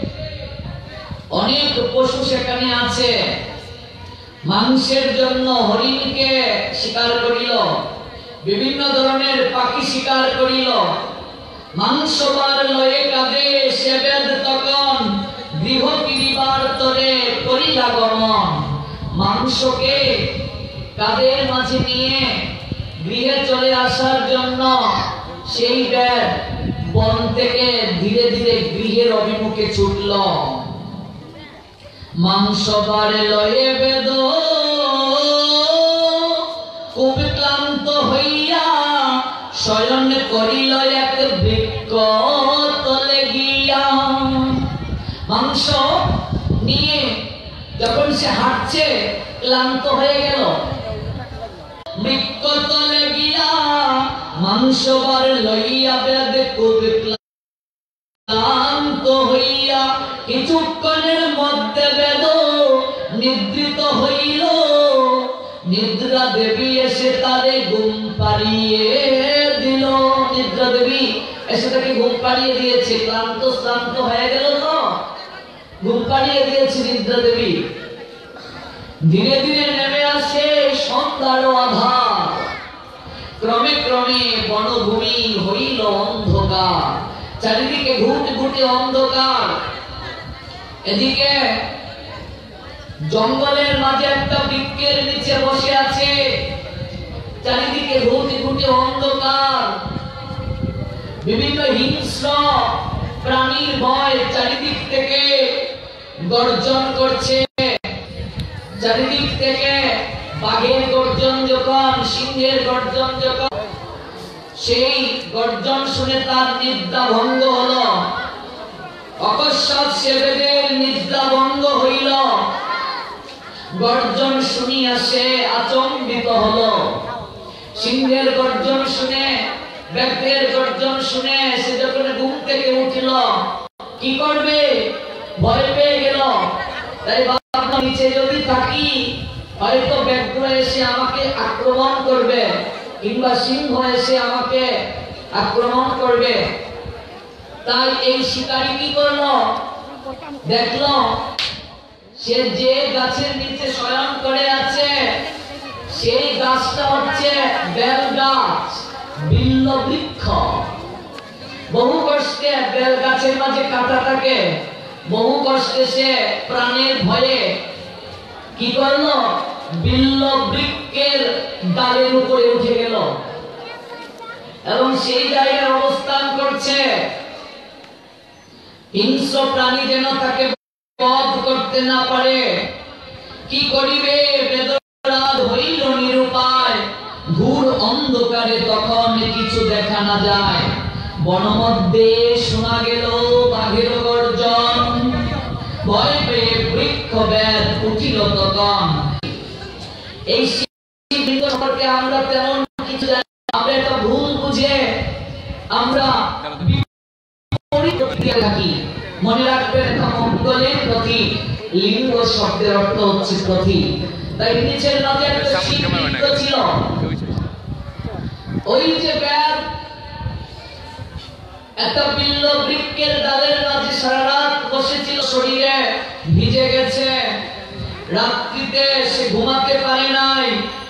অনেক পশু সেখানে আছে। মাংসের জন্য হরিণকে শিকার করিল, বিভিন্ন ধরনের পাখি শিকার করিল। মাংস বার লয়ে কাঁদে সেবেদ তখন গৃহ গিরিবার তরে করিলা গমন। মাংসকে কাদের মাঝে নিয়ে গৃহে চলে আসার জন্য সেই ব্যাগ বন থেকে ধীরে ধীরে গৃহের অভিমুখে ছুটল। মাংস বারে লয়ে বেদ খুব ক্লান্ত হইয়া শয়ন করিল এক বৃক্ষ তলে গিয়া। মাংস নিয়ে যখন সে হাঁটছে ক্লান্ত হয়ে গেল, বৃক্ষ তলে গিয়া মাংস বার লইয়া বেদ খুব ক্লান্ত হইয়া কিছুক্ষণের মধ্যে বেদ নিদ্রিত হইল। নিদ্রা দেবী এসে তারে ঘুম পাড়িয়ে দিল। নিদ্রা দেবী এসে তাকে ঘুম পাড়িয়ে দিয়েছে, ক্লান্ত শ্রান্ত হয়ে গেল তো ঘুম পাড়িয়ে দিয়েছে নিদ্রা দেবী। ধীরে ধীরে নেমে আসে সন্ধ্যার আধার। ক্রমে ক্রমে বনভূমি হইল অন্ধকার, চারিদিকে ঘুটে ঘুটে অন্ধকার। এদিকে জঙ্গলের মাঝে একটা বৃক্ষের নিচে বসে আছে, চারিদিকে ঘুটে ঘুটে অন্ধকার। বিভিন্ন হিংস্র প্রাণীর ভয় চারিদিক থেকে গর্জন করছে। চারিদিক থেকে বাঘের গর্জন যখন, সিংহের গর্জন যখন, সেই গর্জন শুনে তার নিদ্রা ভঙ্গ হলো। অকস্মাৎ সে বেদের নিদ্রা ভঙ্গ হইল। গর্জন শুনিয়া সে আচম্বিত হলো। সিংহের গর্জন শুনে, ব্যাঘ্রের গর্জন শুনে সে যখন ঘুম থেকে উঠিল, কি করবে ভয় পেয়ে গেল। তাই ভাবনা নিচে যদি থাকি হয়তো ব্যাঘ্র এসে আমাকে আক্রমণ করবে কিংবা সিংহ এসে আমাকে আক্রমণ করবে। তাই এই শিকারী কি করলো, দেখলো সে যে গাছের নিচে শয়ন করে আছে সেই গাছটা হচ্ছে বেল গাছ, বিল্ল বৃক্ষ। বহু কষ্টে বেল গাছের মাঝে কাটা থাকে, বহু কষ্টে সে প্রাণের ভয়ে কি করলো, বিল্ল বৃক্ষের ডালের উপরে উঠে গেল এবং সেই জায়গায় অবস্থান করছে। হিংস্র প্রাণী যেন তাকে বধ করতে না পারে। কি করিবে, বেদরাত হইল নিরুপায়। ঘোর অন্ধকারে তখন কিছু দেখা না যায়। বনমধ্যে শোনা গেল বাঘের গর্জন। ভয় পেয়ে বৃক্ষ বেদ উঠিল তখন। এই বৃক্ষ সম্পর্কে আমরা তেমন কিছু জানি না। আমরা একটা ভুল বুঝে আমরা থাকি। মনে রাখবেন, এটা মঙ্গলের প্রতীক। লিঙ্গ শব্দের অর্থ হচ্ছে প্রতীক। তাই নিচের নদে একটা শিবলিঙ্গ ছিল। ওই যে বেদ একটা বিল্ল বৃক্ষের ডালের মাঝে সারা রাত বসেছিল, শরীরে ভিজে গেছে। রাত্রিতে সে ঘুমাতে পারে নাই।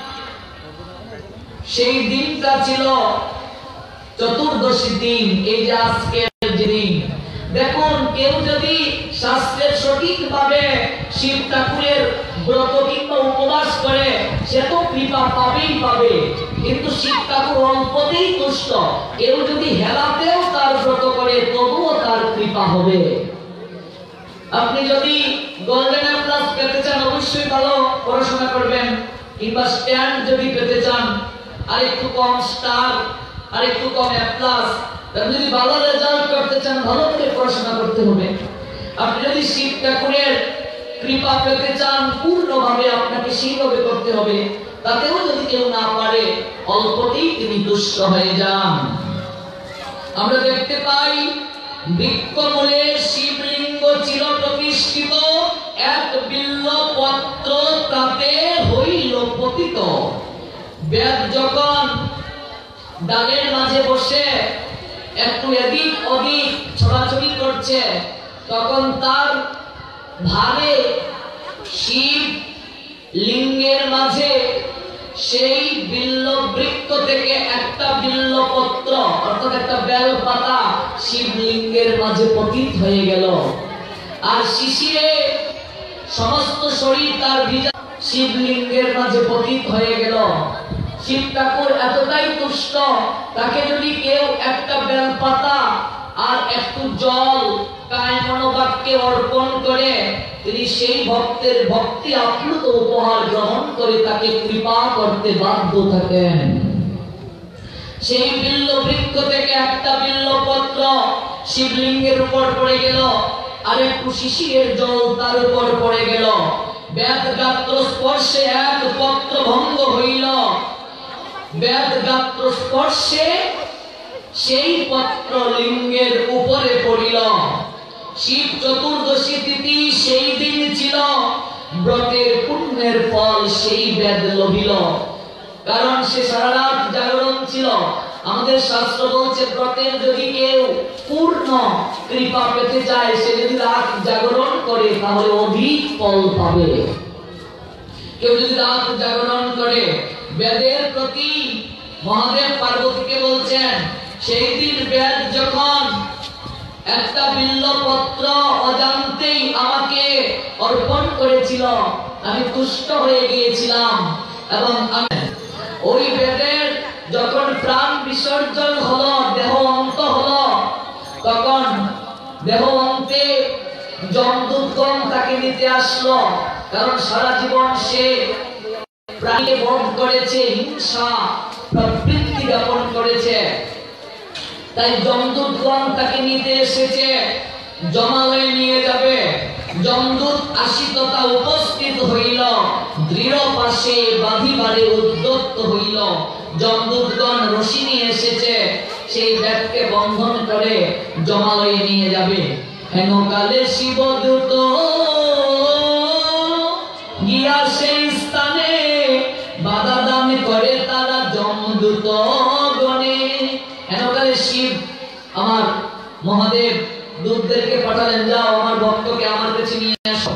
সেই দিনটা ছিল চতুর্দশী দিন, এই যে আজকের দিন। দেখুন, কেউ যদি শাস্ত্রের সঠিকভাবে শিব ঠাকুরের ব্রত কিংবা উপবাস করে সে তো কৃপা পাবেই পাবে, কিন্তু শিব ঠাকুর অল্পতেই তুষ্ট। কেউ যদি হেলাতেও তার ব্রত করে তবুও তার কৃপা হবে। আপনি যদি গোল্ডেন প্লাস পেতে চান অবশ্যই ভালো পড়াশোনা করবেন, কিংবা স্ট্যান্ড যদি পেতে চান আর একটু কম স্টার আর একটু কম এ প্লাস, আপনি যদি ভালো রেজাল্ট করতে চান ভালো করে পড়াশোনা করতে হবে। আপনি যদি শিব ঠাকুরের কৃপা পেতে চান পূর্ণভাবে আপনাকে সেইভাবে করতে হবে। তাতেও যদি কেউ না পারে অল্পতেই তিনি দুষ্ট হয়ে যান। আমরা দেখতে পাই বৃক্ষমূলে শিবলিঙ্গ ছিল প্রতিষ্ঠিত, এক বিল্ল পত্র তাতে হইল পতিত। বেদ যখন ডালের মাঝে বসে একটু এদিক ওদিক ছড়াছড়ি করছে, তখন তার ভারে শিব লিঙ্গের মাঝে সেই বিল্ল বৃক্ষ থেকে একটা বিল্ল পত্র অর্থাৎ একটা বেল পাতা শিবলিঙ্গের মাঝে পতিত হয়ে গেল। আর শিশিরে সমস্ত শরীর তার ভিজা শিবলিঙ্গের মাঝে পতিত হয়ে গেল। শিব ঠাকুর এতটাই তুষ্ট, তাকে যদি কেউ একটা বেলপাতা আর একটু জল কায়মনোবাক্যে অর্পণ করে, তিনি সেই ভক্তের ভক্তি আপ্লুত উপহার গ্রহণ করে তাকে কৃপা করতে বাধ্য থাকেন। সেই বিল্ল বৃক্ষ থেকে একটা বিল্লপত্র শিবলিঙ্গের উপর পড়ে গেল, আর একটু শিশিরের জল তার উপর পড়ে গেল। বেদ গাত্র স্পর্শে এক পত্র ভঙ্গ হইল। বেদ গাত্র স্পর্শে সেই পত্র লিঙ্গের উপরে পড়িল। শিব চতুর্দশী তিথি সেই দিন ছিল, ব্রতের পুণ্যের ফল সেই বেদ লভিল। কারণ সে সারা রাত জাগরণ ছিল। আমাদের শাস্ত্র বলছে ব্রতের যদি কেউ পূর্ণ কৃপা পেতে চায়, সে যদি রাত জাগরণ করে তাহলে অধিক ফল পাবে। কেউ যদি রাত জাগরণ করে, বেদের প্রতি মহাদেব পার্বতীকে বলছেন, সেই দিন বেদ যখন একটা বিল্লপত্র অজান্তেই আমাকে অর্পণ করেছিল, আমি তুষ্ট হয়ে গিয়েছিলাম। এবং ওই বেদের যখন প্রাণ বিসর্জন হলো, দেহ অন্ত হলো, তখন দেহ অন্তে যমদূতগণ তাকে নিতে আসলো। কারণ সারা জীবন সে প্রাণীকে বধ করেছে, হিংসা প্রবৃত্তি জ্ঞাপন করেছে, তাই যমদূতগণ তাকে নিতে এসেছে, জমালয়ে নিয়ে যাবে। যমদূত আসিততা উপস্থিত হইল, দৃঢ় পাশে বাঁধিবারে উদ্যত হইল। যমদূতগণ রশি নিয়ে এসেছে, সেই ব্যাগকে বন্ধন করে জমালয়ে নিয়ে যাবে। হেন কালে শিবদূত গিয়া সেই স্থানে বাধা দান করে তারা যমদূত গণে। হেন কালে শিব আমার মহাদেব দূতদেরকে পাঠালেন, যাও আমার ভক্তকে আমার কাছে নিয়ে আসো।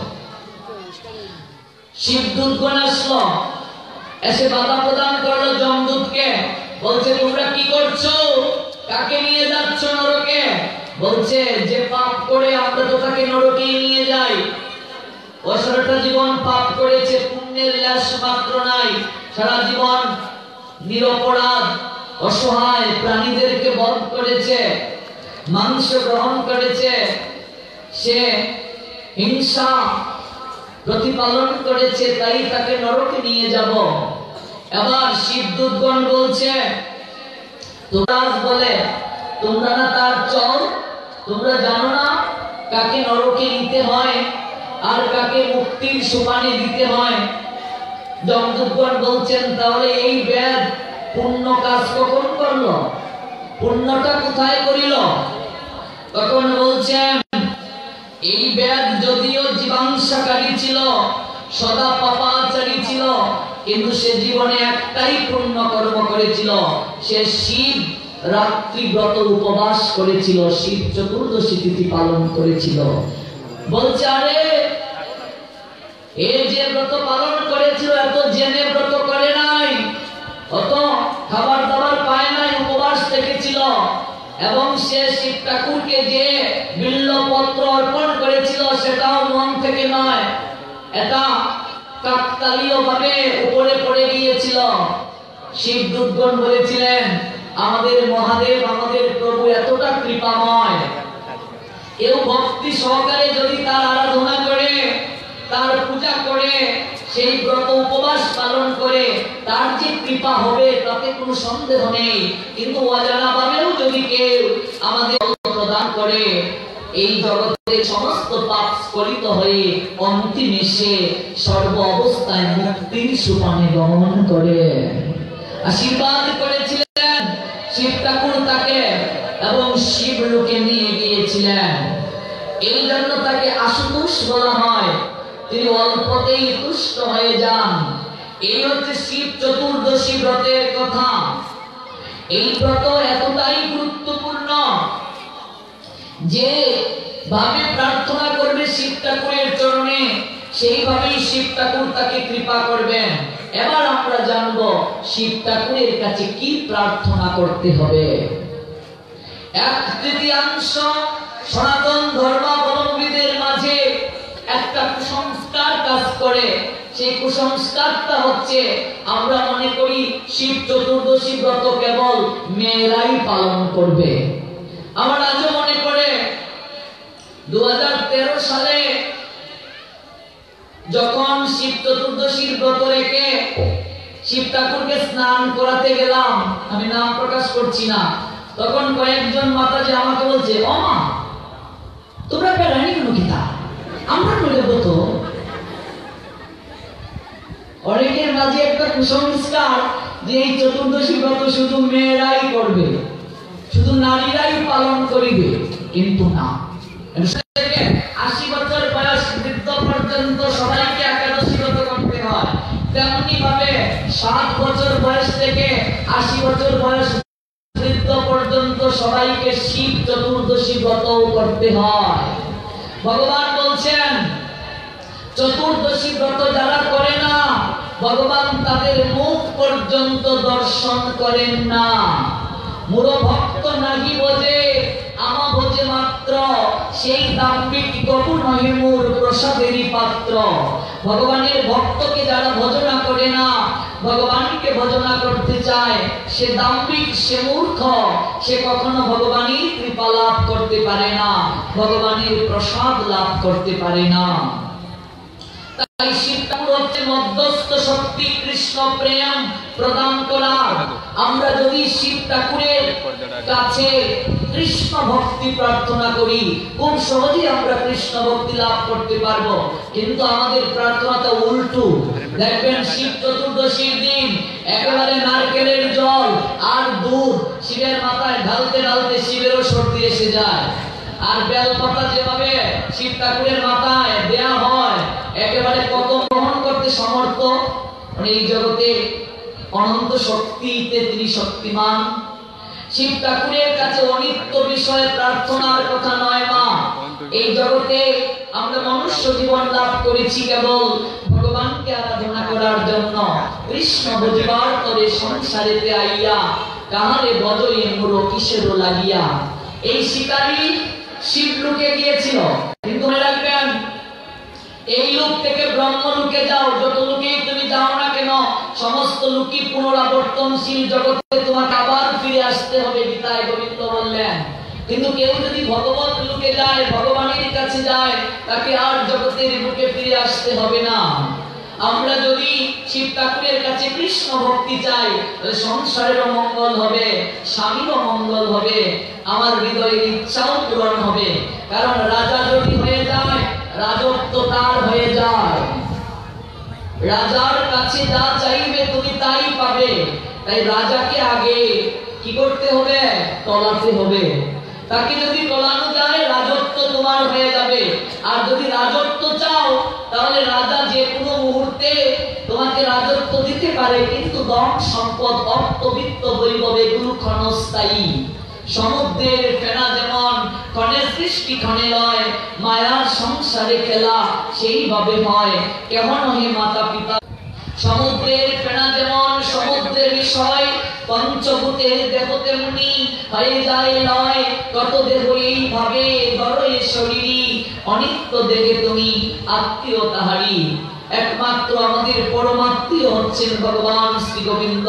শিব দূতগণ আসলো, এসে বাধা প্রদান করলো যমদূতকে। বলছে, তোমরা কি করছো? কাকে নিয়ে যাচ্ছ নরকে? বলছে, যে পাপ করে আমরা তো তাকে নরকে নিয়ে যাই। ও সারাটা জীবন পাপ করেছে, পুণ্যের লেশ মাত্র নাই। সারা জীবন নিরপরাধ অসহায় প্রাণীদেরকে বধ করেছে, মাংস গ্রহণ করেছে, সে হিংসা প্রতিপালন করেছে, তাই তাকে নরকে নিয়ে যাব। এবার শিবদূতগণ বলছে, তোমরা বলে তোমরা না তার চর, তোমরা জানো না কাকে নরকে নিতে হয় আর কাকে মুক্তির সোপানে দিতে হয়। যমদূতগণ বলছেন, তাহলে এই বেদ পুণ্য কাজ কখন করলো? পুণ্যটা কোথায় করিল? তখন বলছেন, এই বেদ যদিও জীবাংশাকারী ছিল, সদা পাপাচারী ছিল, কিন্তু সে জীবনে একটাই পুণ্য কর্ম করেছিল, সে শিব রাত্রি ব্রত উপবাস করেছিল, শিব চতুর্দশী তিথি পালন করেছিল। বলছে, আরে এ যে ব্রত পালন করেছিল, এত জেনে ব্রত করে নাই, অত খাবার দাবার পায় নাই, উপবাস থেকেছিল। এবং সে শিব ঠাকুরকে যে বিল্লপত্র অর্পণ করেছিল, সেটাও মন থেকে নয়, এটা কাকতালীয় ভাবে উপরে পড়ে গিয়েছিল। শিবদূতগণ বলেছিলেন, আমাদের মহাদেব, আমাদের প্রভু এতটা কৃপাময়, কেউ ভক্তি সহকারে যদি তার আরাধনা করে, তার পূজা করে, সেই ব্রত উপবাস পালন করে, তার যে কৃপা হবে তাতে কোনো সন্দেহ নেই। কিন্তু অজানা ভাবেও যদি কেউ আমাদের প্রদান করে, এই জগতের সমস্ত পাপ স্খলিত হয়ে অন্তিমে সে সর্ব অবস্থায় মুক্তির সোপানে গমন করে। আশীর্বাদ করেছিলেন শিব ঠাকুর তাকে, এবং শিবলোকে নিয়ে গিয়েছিলেন। এই জন্য তাকে আশুতোষ বলা হয়, তিনি অল্পতেই তুষ্ট হয়ে যান। এই হচ্ছে শিব চতুর্দশী ব্রতের কথা। এই ব্রত এতটাই গুরুত্বপূর্ণ যে ভাবে প্রার্থনা করবে শিব ঠাকুরের চরণে, সেইভাবেই শিব ঠাকুর তাকে কৃপা করবেন। এবার আমরা জানব শিব ঠাকুরের কাছে কি প্রার্থনা করতে হবে। 1/3 সনাতন ধর্মাবলম্বীদের মাঝে কাজ করে। সেই কুসংস্কারটা হচ্ছে আমরা মনে করি শিব চতুর্দশী ব্রত কেবল মেয়েরাই পালন করবে। আমার আজও মনে পড়ে 2013 সালে যখন শিব চতুর্দশীর ব্রত রেখে শিব ঠাকুরকে স্নান করাতে গেলাম, আমি নাম প্রকাশ করছি না, তখন কয়েকজন মাতাজি আমাকে বলছে, ও মা তোমরা বেড়ানি কেন কিতা, আমরা বলে বলতো। অনেকের মাঝে একটা কুসংস্কার যে এই চতুর্দশী ব্রত শুধু মেয়েরাই করবে, শুধু নারীরাই পালন করিবে, কিন্তু না। 80 বছর বয়স বৃদ্ধ পর্যন্ত সবাইকে একাদশী ব্রত করতে হয়, তেমনি ভাবে 7 বছর বয়স থেকে 80 বছর বয়স বৃদ্ধ পর্যন্ত সবাইকে শিব চতুর্দশী ব্রত করতে হয়। ভগবান বলছেন চতুর্দশী ব্রত যারা করে না, ভগবান তাদের মুখ পর্যন্ত দর্শন করেন না। মূঢ় ভক্ত নাহি বোঝে আমা ভোজে মাত্র, সেই দাম্ভিক কবু নহে মোর প্রসাদেরই পাত্র। ভগবানের ভক্তকে যারা ভজনা করে না, ভগবানকে ভজনা করতে চায়, সে দাম্ভিক, সে মূর্খ, সে কখনো ভগবানের কৃপা লাভ করতে পারে না, ভগবানের প্রসাদ লাভ করতে পারে না। তাই শিব ঠাকুর হচ্ছে মধ্যস্থ শক্তি, কৃষ্ণ প্রেম প্রদান করার। আমরা যদি শিব ঠাকুরের কাছে কৃষ্ণ ভক্তি প্রার্থনা করি, খুব সহজেই আমরা কৃষ্ণ ভক্তি লাভ করতে পারবো। কিন্তু আমাদের প্রার্থনাটা উল্টো। দেখবেন শিব চতুর্দশীর দিন একেবারে নারকেলের জল আর দুধ শিবের মাথায় ঢালতে ঢালতে শিবেরও সর্দি এসে যায়। আর বেলপাতা যেভাবে শিব ঠাকুরের মাথায় দেয়া হয়, একেবারে কত গ্রহণ করতে সমর্থ। এই জগতে অনন্ত শক্তিতে তিনি শক্তিমান। শিব ঠাকুরের কাছে অনিত্য বিষয়ে প্রার্থনার কথা নয় মা। এই জগতে আমরা মনুষ্য জীবন লাভ করেছি কেবল ভগবানকে আরাধনা করার জন্য। কৃষ্ণ বুঝিবার তরে সংসারেতে আইয়া, কাহারে ভজই মোর কিসেরও লাগিয়া। এই শিকারী শিব লোকে গিয়েছিল, কিন্তু মনে রাখবেন এই লোক থেকে ব্রহ্ম লোকে যাও, যত লোকেই তুমি যাও না কেন, সমস্ত লোকই পুনরাবর্তনশীল জগতে তোমাকে আবার ফিরে আসতে হবে, গীতায় গোবিন্দ বললেন। কিন্তু কেউ যদি ভগবত লোকে যায়, ভগবানের কাছে যায়, তাকে আর জগতের বুকে ফিরে আসতে হবে না। আমরা যদি শিব ঠাকুরের কাছে কৃষ্ণ ভক্তি চাই, তাহলে সংসারেরও মঙ্গল হবে, স্বামীরও মঙ্গল হবে, আমার হৃদয়ের ইচ্ছাও পূরণ হবে। কারণ রাজা যদি হয়ে যায়, রাজত্ব তার হয়ে যায়। রাজার কাছে যা চাইবে তুমি তাই পাবে। তাই রাজাকে আগে কি করতে হবে? টলাতে হবে। তাকে যদি টলানো যায়, রাজত্ব তোমার হয়ে যাবে। আর যদি রাজত্ব চাও, তাহলে রাজা যে কোনো মুহূর্তে তোমাকে রাজত্ব দিতে পারে, কিন্তু ধন সম্পদ অর্থবিত্ত বৈভব এগুলো ক্ষণস্থায়ী। সমুদ্রের ফেনা যেমন ক্ষণে সৃষ্টি ক্ষণে লয়, মায়ার সংসারে খেলা সেইভাবে হয়। কেমন হে মাতা পিতা, সমুদ্রের ফেনা যেমন সমুদ্রের বিষয়, পঞ্চভূতের দেহ তেমনি হয়ে যায় লয়। কত দেহ এইভাবে ধরয়ে শরীরী, অনিত্য দেহে তুমি আত্মীয় তাহারি। একমাত্র আমাদের পরমাত্মীয় হচ্ছেন ভগবান শ্রী গোবিন্দ।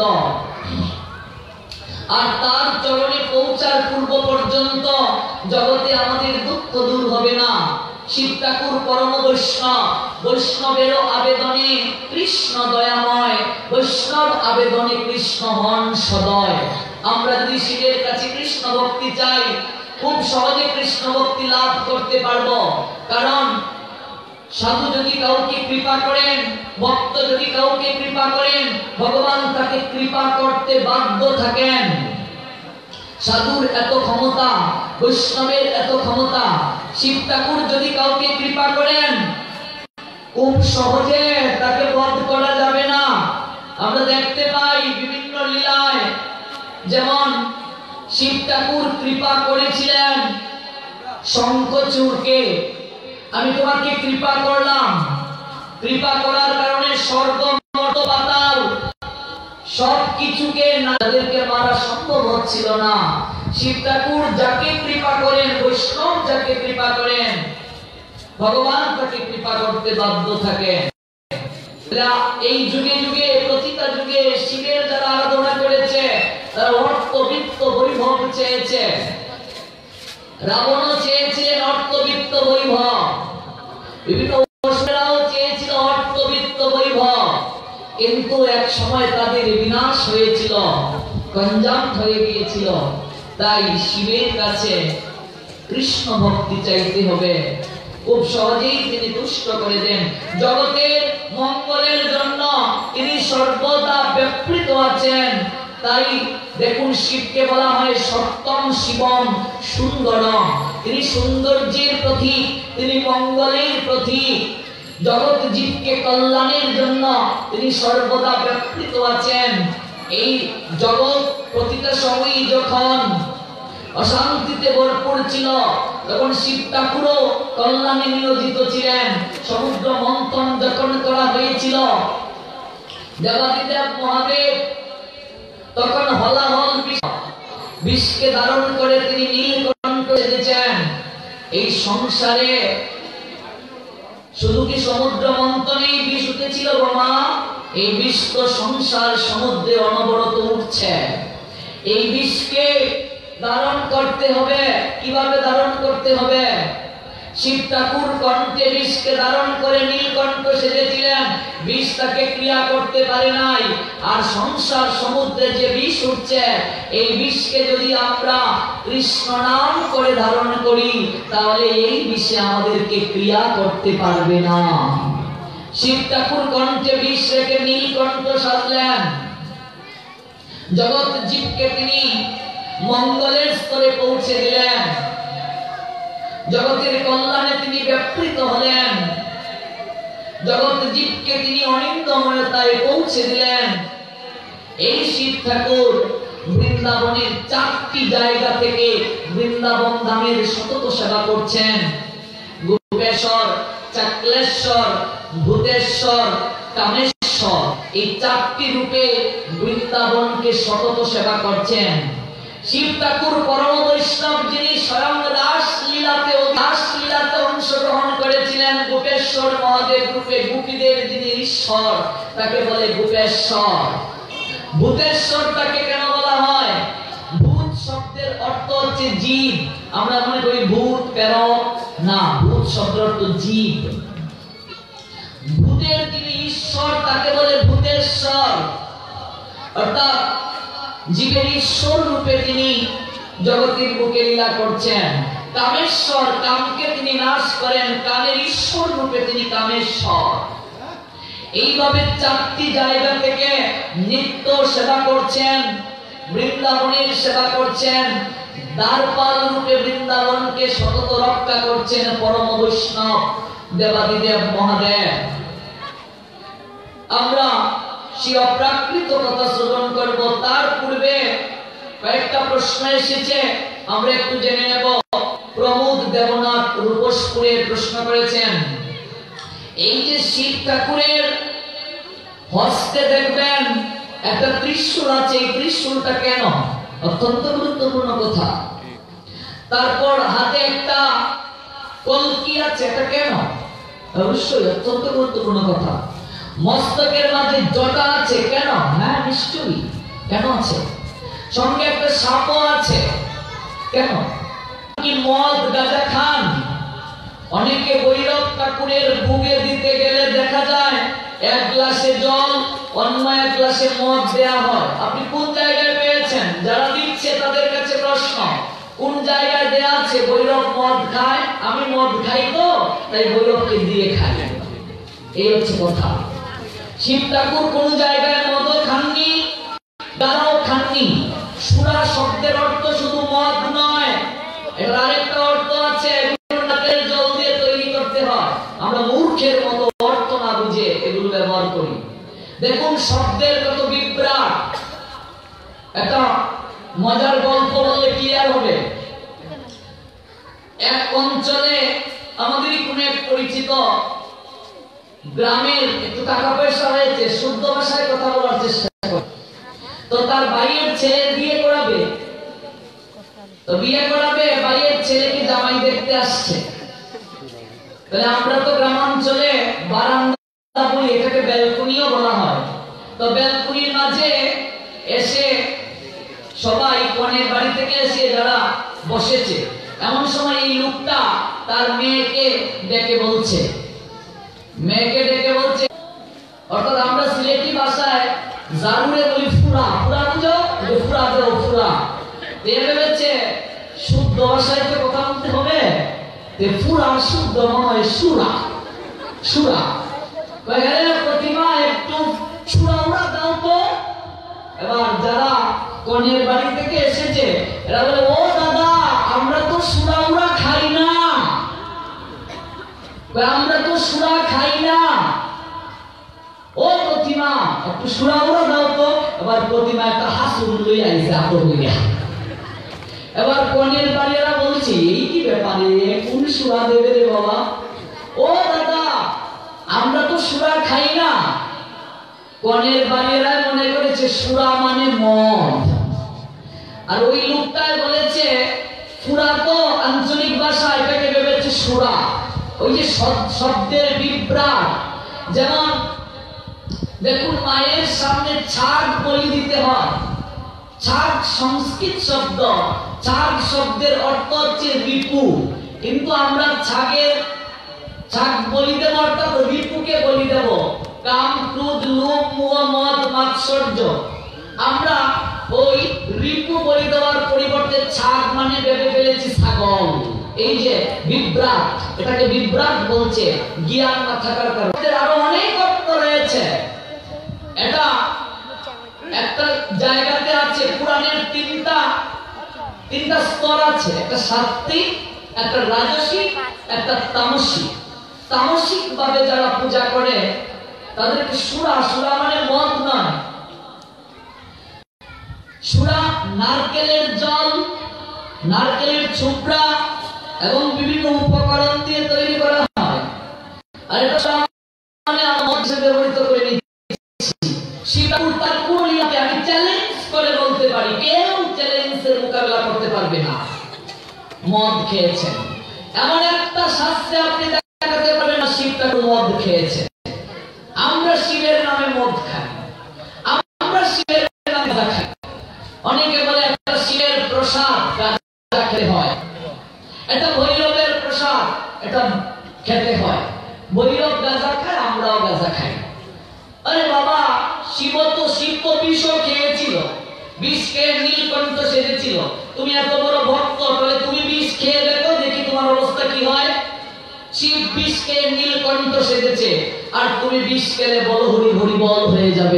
আর তার চরণে পৌঁছার পূর্ব পর্যন্ত জগতে আমাদের দুঃখ দূর হবে না। শিব ঠাকুর পরম বৈষ্ণব, বৈষ্ণবেরও আবেদনে কৃষ্ণ দয়াময়, বৈষ্ণব আবেদনে কৃষ্ণ হন সদয়। আমরা যদি শিবের কাছে কৃষ্ণ ভক্তি চাই, খুব সহজে কৃষ্ণ ভক্তি লাভ করতে পারবো। কারণ সাধু যদি কাউকে কৃপা করেন, ভক্ত যদি কাউকে কৃপা করেন, ভগবান তাকে কৃপা করতে বাধ্য থাকেন। সাধুর এত ক্ষমতা, বৈষ্ণবের এত ক্ষমতা। শিব ঠাকুর যদি কাউকে কৃপা করেন, খুব সহজে তাকে বধ করা যাবে না। আমরা দেখতে পাই বিভিন্ন লীলায়, যেমন শিব ঠাকুর কৃপা করেছিলেন শঙ্খচূড়কে। আমি তোমাকে কৃপা করলাম, কৃপা করার কারণে স্বর্গ মর্ত পাতাল সবকিছুকে তাদেরকে মারা সম্ভব হচ্ছিল না। শিব ঠাকুর যাকে কৃপা করেন, বৈষ্ণব যাকে কৃপা করেন, ভগবান তাকে কৃপা করতে বাধ্য থাকে। এই যুগে যুগে প্রতিটা যুগে শিবের যারা আরাধনা করেছে তারা অর্থ বিত্ত বৈভব চেয়েছে। রাবণও চেয়েছিলেন অর্থ বিত্ত বৈভব, বিভিন্ন অসুরেরাও চেয়েছিল অর্থ বিত্ত বৈভব, কিন্তু এক সময় তাদের বিনাশ হয়েছিল, কঞ্জাম হয়ে গিয়েছিল। তাই শিবের কাছে কৃষ্ণ ভক্তি চাইতে হবে, খুব সহজেই তিনি তুষ্ট করে দেন। জগতের মঙ্গলের জন্য তিনি সর্বদা ব্যাপৃত আছেন। তাই দেখুন শিবকে বলা হয় সত্যম শিবম সুন্দরম, তিনি সৌন্দর্যের প্রতীক, তিনি মঙ্গলের প্রতীক। জগৎ জীবকে কল্যাণের জন্য তিনি সর্বদা ব্যাপৃত আছেন। এই জগৎ প্রতিটা সময় যখন অশান্তিতে ভরপুর ছিল তখন শিব ঠাকুরও কল্যাণে নিয়োজিত ছিলেন। সমুদ্র মন্থন যখন করা হয়েছিল দেবাদিদেব মহাদেব তখন হলাহল বিষকে ধারণ করে তিনি নীলকণ্ঠ সেজেছেন। এই সংসারে শুধু কি সমুদ্র মন্থনেই বিষ উঠেছিল গোমা? এই বিষ তো সংসার সমুদ্রে অনবরত উঠছে। এই বিষকে ধারণ করতে হবে। কিভাবে ধারণ করতে হবে? শিব ঠাকুর কণ্ঠে বিষকে ধারণ করে নীলকণ্ঠ সেজেছিলেন, বিষ তাকে ক্রিয়া করতে পারে নাই। আর সংসার সমুদ্রে যে বিষ উঠছে, এই বিষকে যদি আমরা কৃষ্ণ নাম করে ধারণ করি তাহলে এই বিষে আমাদেরকে ক্রিয়া করতে পারবে না। শিব ঠাকুর কণ্ঠে বিষ রেখে নীলকণ্ঠ সাজলেন। জগৎ জীবকে তিনি মঙ্গলের স্তরে পৌঁছে দিলেন, জগতের কল্যাণে তিনি ব্যাপৃত হলেন, জগৎ জীবকে তিনি অনিন্দময়তায় পৌঁছে দিলেন। এই শিব ঠাকুর বৃন্দাবনের 4টি জায়গা থেকে বৃন্দাবন ধামের সতত সেবা করছেন। গোপেশ্বর, চাকলেশ্বর, ভূতেশ্বর, কামেশ্বর, এই 4টি রূপে বৃন্দাবনকে সতত সেবা করছেন। শিব ঠাকুর পরম বৈষ্ণব, যিনি স্বয়ং রাসলীলাতে অংশগ্রহণ করেছিলেন। গোপেশ্বর মহাদেব রূপে গোপীদের যিনি ঈশ্বর তাকে বলে গোপেশ্বর। ভূতেশ্বর তাকে কেন বলা হয়? ভূত শব্দের অর্থ হচ্ছে জীব। আমরা মনে করি ভূত প্রেরক, না, ভূত শব্দের অর্থ জীব। ভূতের যিনি ঈশ্বর তাকে বলে ভূতেশ্বর, অর্থাৎ জীবের ঈশ্বর রূপে তিনি জগতের বুকে লীলা করছেন। কামেশ্বর, কামকে তিনি নাশ করেন, কামের ঈশ্বর রূপে তিনি কামেশ্বর। এইভাবে 4টি জায়গা থেকে নিত্য সেবা করছেন, বৃন্দাবনের সেবা করছেন। দ্বারপাল রূপে বৃন্দাবনকে সতত রক্ষা করছেন পরম বৈষ্ণব দেবাদিদেব মহাদেব। আমরা সেই অপ্রাকৃত কথা শ্রবণ করব। তার পূর্বে কয়েকটা প্রশ্ন এসেছে, আমরা একটু জেনে নেব। প্রমোদ দেবনাথ রূপসপুরে প্রশ্ন করেছেন, এই যে শিব ঠাকুরের হস্তে দেখবেন একটা ত্রিশূল আছে, এই ত্রিশূলটা কেন? অত্যন্ত গুরুত্বপূর্ণ কথা। তারপর হাতে একটা কলকি আছে, এটা কেন? অবশ্যই অত্যন্ত গুরুত্বপূর্ণ কথা। মস্তকের মাঝে জটা আছে, কেন? হ্যাঁ, নিশ্চয়ই কেন আছে। সঙ্গে একটা সাপও আছে, কেন? কি মদ গাঁজা খান? অনেকে ভৈরব ঠাকুরের ভোগে দিতে গেলে দেখা যায় 1 গ্লাসে জল, অন্য 1 গ্লাসে মদ দেয়া হয়। আপনি কোন জায়গায় পেয়েছেন? যারা দিচ্ছে তাদের কাছে প্রশ্ন, কোন জায়গায় দেয়া আছে ভৈরব মদ খায়? আমি মদ খাই তো, তাই ভৈরবকে দিয়ে খাই। এই হচ্ছে কথা। শিব ঠাকুর কোন জায়গায় মদও খাননি, গাঁজাও খাননি। সুরা শব্দের অর্থ শুধু মদ নয়, এর আরেকটা অর্থ আছে, নাকের জল দিয়ে তৈরি করতে হয়। আমরা মূর্খের মতো অর্থ না বুঝে এগুলো ব্যবহার করি। দেখুন শব্দের কত বিভ্রাট। একটা মজার গল্প বললে ক্লিয়ার হবে। এক অঞ্চলে আমাদেরই কোন এক পরিচিত গ্রামের একটু টাকা পয়সা হয়েছে, শুদ্ধ ভাষায় কথা বলার চেষ্টা করে। তো তার ভাইয়ের ছেলে বিয়ে করাবে, ভাইয়ের ছেলেকে জামাই দেখতে আসছে। তাহলে আমরা তো গ্রামাঞ্চলে বারান্দা বলি, এটাকে ব্যালকনি বেলকুনিও বলা হয়। তো বেলকুনির মাঝে এসে সবাই কনের বাড়ি থেকে এসে যারা বসেছে, এমন সময় এই লোকটা তার মেয়েকে ডেকে বলছে, অর্থাৎ আমরা সিলেটি ভাষায় জারুরে বলি ফুরা, ফুরা বুঝো, ফুরা দাও ফুরা। ভেবেছে শুদ্ধ ভাষায় তো কথা বলতে হবে, ফুরা শুদ্ধ নয়, সুরা, সুরা। প্রতিমা একটু সুরা উড়া দাও তো। এবার যারা কনের বাড়ি থেকে এসেছে এরা বলে, ও দাদা আমরা তো সুরা উড়া খাই না, আমরা তো সুরা খাই না, ও প্রতিমা একটু সুরা উড়া দাও তো। এবার প্রতিমা একটা হাসুর লই আইছে আতর হইয়া। এবার কনের বাড়িরা বলছে, এই কি ব্যাপারে, কোন সুরা দেবে রে বাবা? ও দাদা আমরা তো সুরা খাই না। কনের বাড়িরা মনে করেছে সুরা মানে মদ, আর ওই লোকটাই বলেছে ফুরা তো আঞ্চলিক ভাষা, এটাকে ভেবেছে সুরা। ওই যে শব্দের বিভ্রাট। যেমন দেখুন, মায়ের সামনে ছাগ বলি দিতে হয়। ছাগ সংস্কৃত শব্দ, ছাগ শব্দের অর্থ হচ্ছে রিপু, কিন্তু আমরা ছাগ বলি দেব, অর্থাৎ রিপুকে বলি দেব। কাম, ক্রোধ, লোভ, মোহ, মদ, মাৎসর্য। আমরা ওই রিপু বলি দেওয়ার পরিবর্তে ছাগ মানে ভেবে ফেলেছি ছাগল। এই যে বিভ্রাট, এটাকে বিভ্রাট বলছে, জ্ঞান না থাকার কারণে। আরো অনেক অর্থ রয়েছে। এটা একটা জায়গাতে আছে, পুরাণের তিনটা স্তর আছে, একটা সাত্ত্বিক, একটা রাজসিক, একটা তামসিক। তামসিক ভাবে যারা পূজা করে তাদেরকে সুরা, সুরা মানে মদ নয়, সুরা নারকেলের জল, নারকেলের ছোবড়া এবং বিভিন্ন উপকরণ দিয়ে তৈরি করা হয়। আর এটা মানে মদ হিসেবে ব্যবহৃত করে আমি চ্যালেঞ্জ করে বলতে পারি, কেউ চ্যালেঞ্জের মোকাবেলা করতে পারবে না। মদ খেয়েছেন এমন একটা শাস্ত্রে আপনি দেখাতে পারবেন না শিব ঠাকুর মদ খেয়েছে। আমরা শিবের নামে মদ খাই, আমরা শিবের নামে গাঁজা খাই। অনেকে বলে একটা শিবের প্রসাদ গাঁজা খেতে হয়, এটা ভৈরবের প্রসাদ, এটা খেতে হয়। ভৈরব গাঁজা খায়, আমরাও গাঁজা খাই। আরে বাবা, শিব তো বিষও খেয়েছিল, বিষ খেয়ে নীলকণ্ঠ সেজেছিল। তুমি এত বড় ভক্ত, তাহলে তুমি বিষ খেয়ে দেখো, দেখি তোমার অবস্থা কি হয়। শিব বিষ খেয়ে নীলকণ্ঠ সেজেছে, আর তুমি বিষ খেলে বলো হরি হরি বল হয়ে যাবে।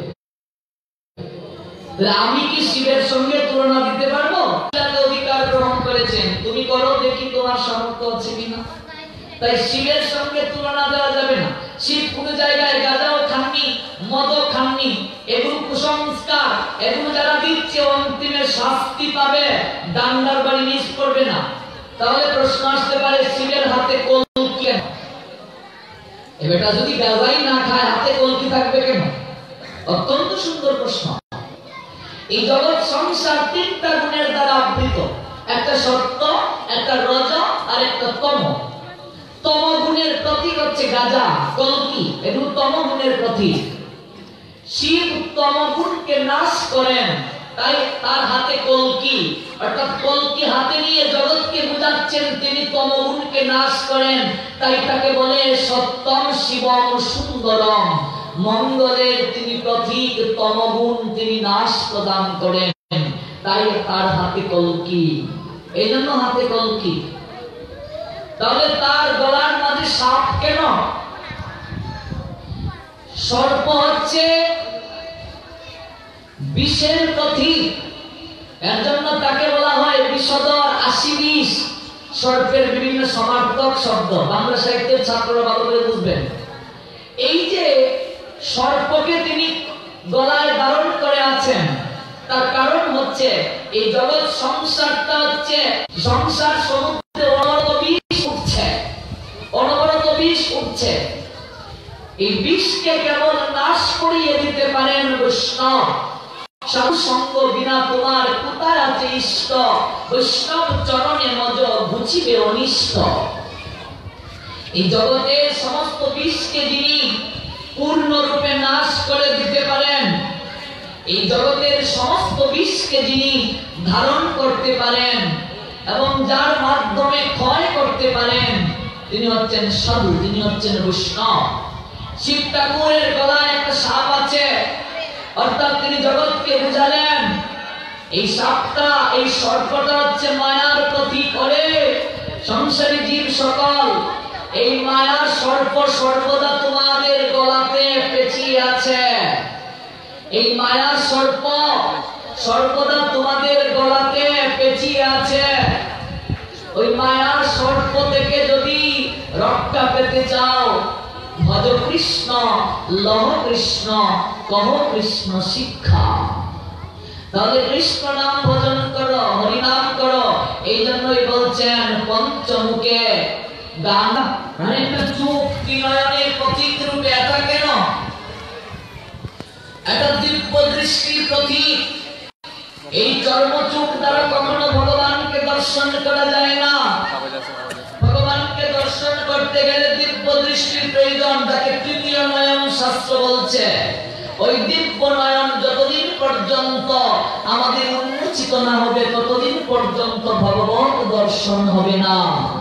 আমি কি শিবের সঙ্গে তুলনা দিতে পারবো? অধিকার গ্রহণ করেছেন, তুমি করো, দেখি তোমার সামর্থ্য আছে কিনা। তাই শিবের সঙ্গে তুলনা দেওয়া যাবে না। শিব কোন জায়গায় গাঁজাও খাননি, মদও খাননি, এগুলো কুসংস্কার। এগুলো যারা দিচ্ছে অন্তিমে শাস্তি পাবে, ডান্ডার বাড়ি মিস করবে না। তাহলে প্রশ্ন আসতে পারে, শিবের হাতে কলকি কেন? এবারটা যদি গাঁজাই না খায়, হাতে কলকি থাকবে কেন? অত্যন্ত সুন্দর প্রশ্ন। এই জগৎ সংসার তিনটা গুণের দ্বারা আবৃত, একটা সত্য, একটা রজ আর একটা তম। তম গুণের প্রতীক হচ্ছে গাঁজা, কলকি, এগুলো তম গুণের প্রতীক। শিব তম গুণকে নাশ করেন, তাই তার হাতে কলকি, অর্থাৎ কলকি হাতে নিয়ে জগৎকে বুঝাচ্ছেন তিনি তম গুণকে নাশ করেন। তাই তাকে বলে সত্যম শিবম সুন্দরম, মঙ্গলের তিনি প্রতীক, তম গুণ তিনি নাশ প্রদান করেন, তাই তার হাতে কলকি। এই জন্য হাতে কলকি। তাহলে তার গলার মাঝে সাপ কেন? সর্প হচ্ছে বিষের প্রতীক, এর জন্য তাকে বলা হয় বিষধর, আশি বিষ। সর্পের বিভিন্ন সমার্থক শব্দ বাংলা সাহিত্যের ছাত্ররা ভালো করে বুঝবেন। এই যে সর্পকে তিনি গলায় ধারণ করে আছেন, তার কারণ হচ্ছে এই জগৎ সংসারটা হচ্ছে সংসার সমুদ্রে অনবরত বিষ উঠছে, অনবরত বিষ উঠছে। এই বিষকে কেবল নাশ করিয়ে দিতে পারেন বৈষ্ণব। সাধু সঙ্গ বিনা তোমার কোথায় আছে ইষ্ট, বৈষ্ণব চরণে মজ ঘুচিবে অনিষ্ট। এই জগতের সমস্ত বিষকে যিনি পূর্ণরূপে নাশ করে দিতে পারেন। এই জগতের সমস্ত বিষকে যিনি ধারণ করতে পারেন এবং যার মাধ্যমে ক্ষয় করতে পারেন, তিনি হচ্ছেন সাধু, তিনি হচ্ছেন বৈষ্ণব। শিব ঠাকুরের গলায় একটা সাপ আছে, অর্থাৎ তিনি জগৎকে বুঝালেন এই সাপটা, এই সর্পটা হচ্ছে মায়ার প্রতীক। করে সংসারী জীব সকল, এই মায়ার সর্প সর্বদা তোমাদের গলাতে পেঁচিয়ে আছে। এই মায়ার সর্প সর্বদা তোমাদের গলাতে পেঁচিয়ে আছে। ওই মায়ার সর্প থেকে যদি রক্ষা পেতে চাও, ভজ কৃষ্ণ, লহ কৃষ্ণ, কহ কৃষ্ণ শিক্ষা। তাহলে কৃষ্ণ নাম ভজন করো, হরিনাম করো। এই জন্যই বলছেন পঞ্চমুখে গান, মানে একটা চোখ ত্রিনয়নের প্রতীক রূপে। এটা কেন? এটা দিব্য দৃষ্টির প্রতীক। এই চর্মচোখ দ্বারা কখনো ভগবানকে দর্শন করা যায় না। ভগবানকে দর্শন করতে গেলে দিব্য দৃষ্টির প্রয়োজন, যাকে তৃতীয় নয়ন শাস্ত্র বলছে। ওই দিব্য নয়ন যতদিন পর্যন্ত আমাদের উন্মোচিত না হবে, ততদিন পর্যন্ত ভগবত দর্শন হবে না।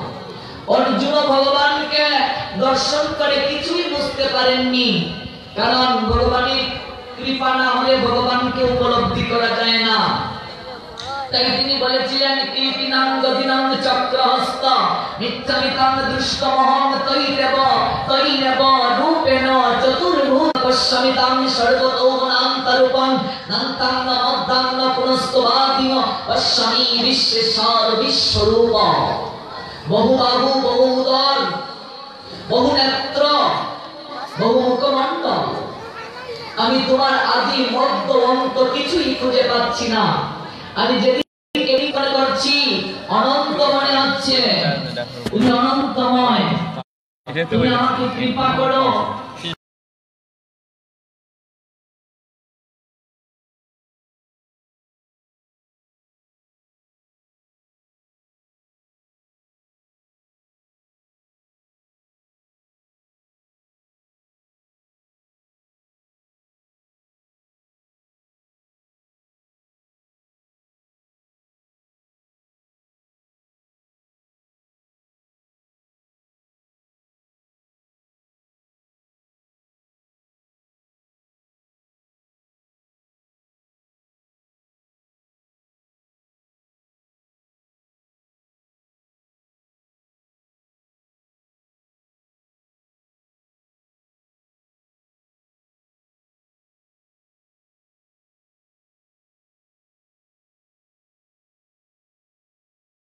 অর্জুন ভগবানকে দর্শন করে কিছুই বুঝতে পারেননি, কারণ ভগবানের কৃপা না হলে ভগবানকে উপলব্ধি করা যায় না। তাই তিনি বলেছিলেন কীর্তিনাং গদিনাং চক্রহস্ত মিথ্যামিতাং দৃষ্টমহং তৈরেব রূপেণ চতুর্ভুজ পশ্যমিতাং সর্বতৌনান্তরূপং নন্তাং মদ্দাং পুনস্তবাদিম পশ্যমি বিশ্বেশ্বর বিশ্বরূপ। বহু বাহু, বহু উদর, বহু নেত্র, বহু মুখমণ্ডল। আমি তোমার আদি মধ্য অন্ত কিছুই খুঁজে পাচ্ছি না। আমি যেদিকে করছি অনন্ত মনে হচ্ছে, তুমি অনন্তময়, তুমি আমাকে কৃপা করো।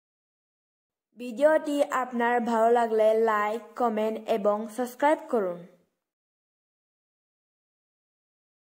ভিডিওটি আপনার ভালো লাগলে লাইক, কমেন্ট এবং সাবস্ক্রাইব করুন।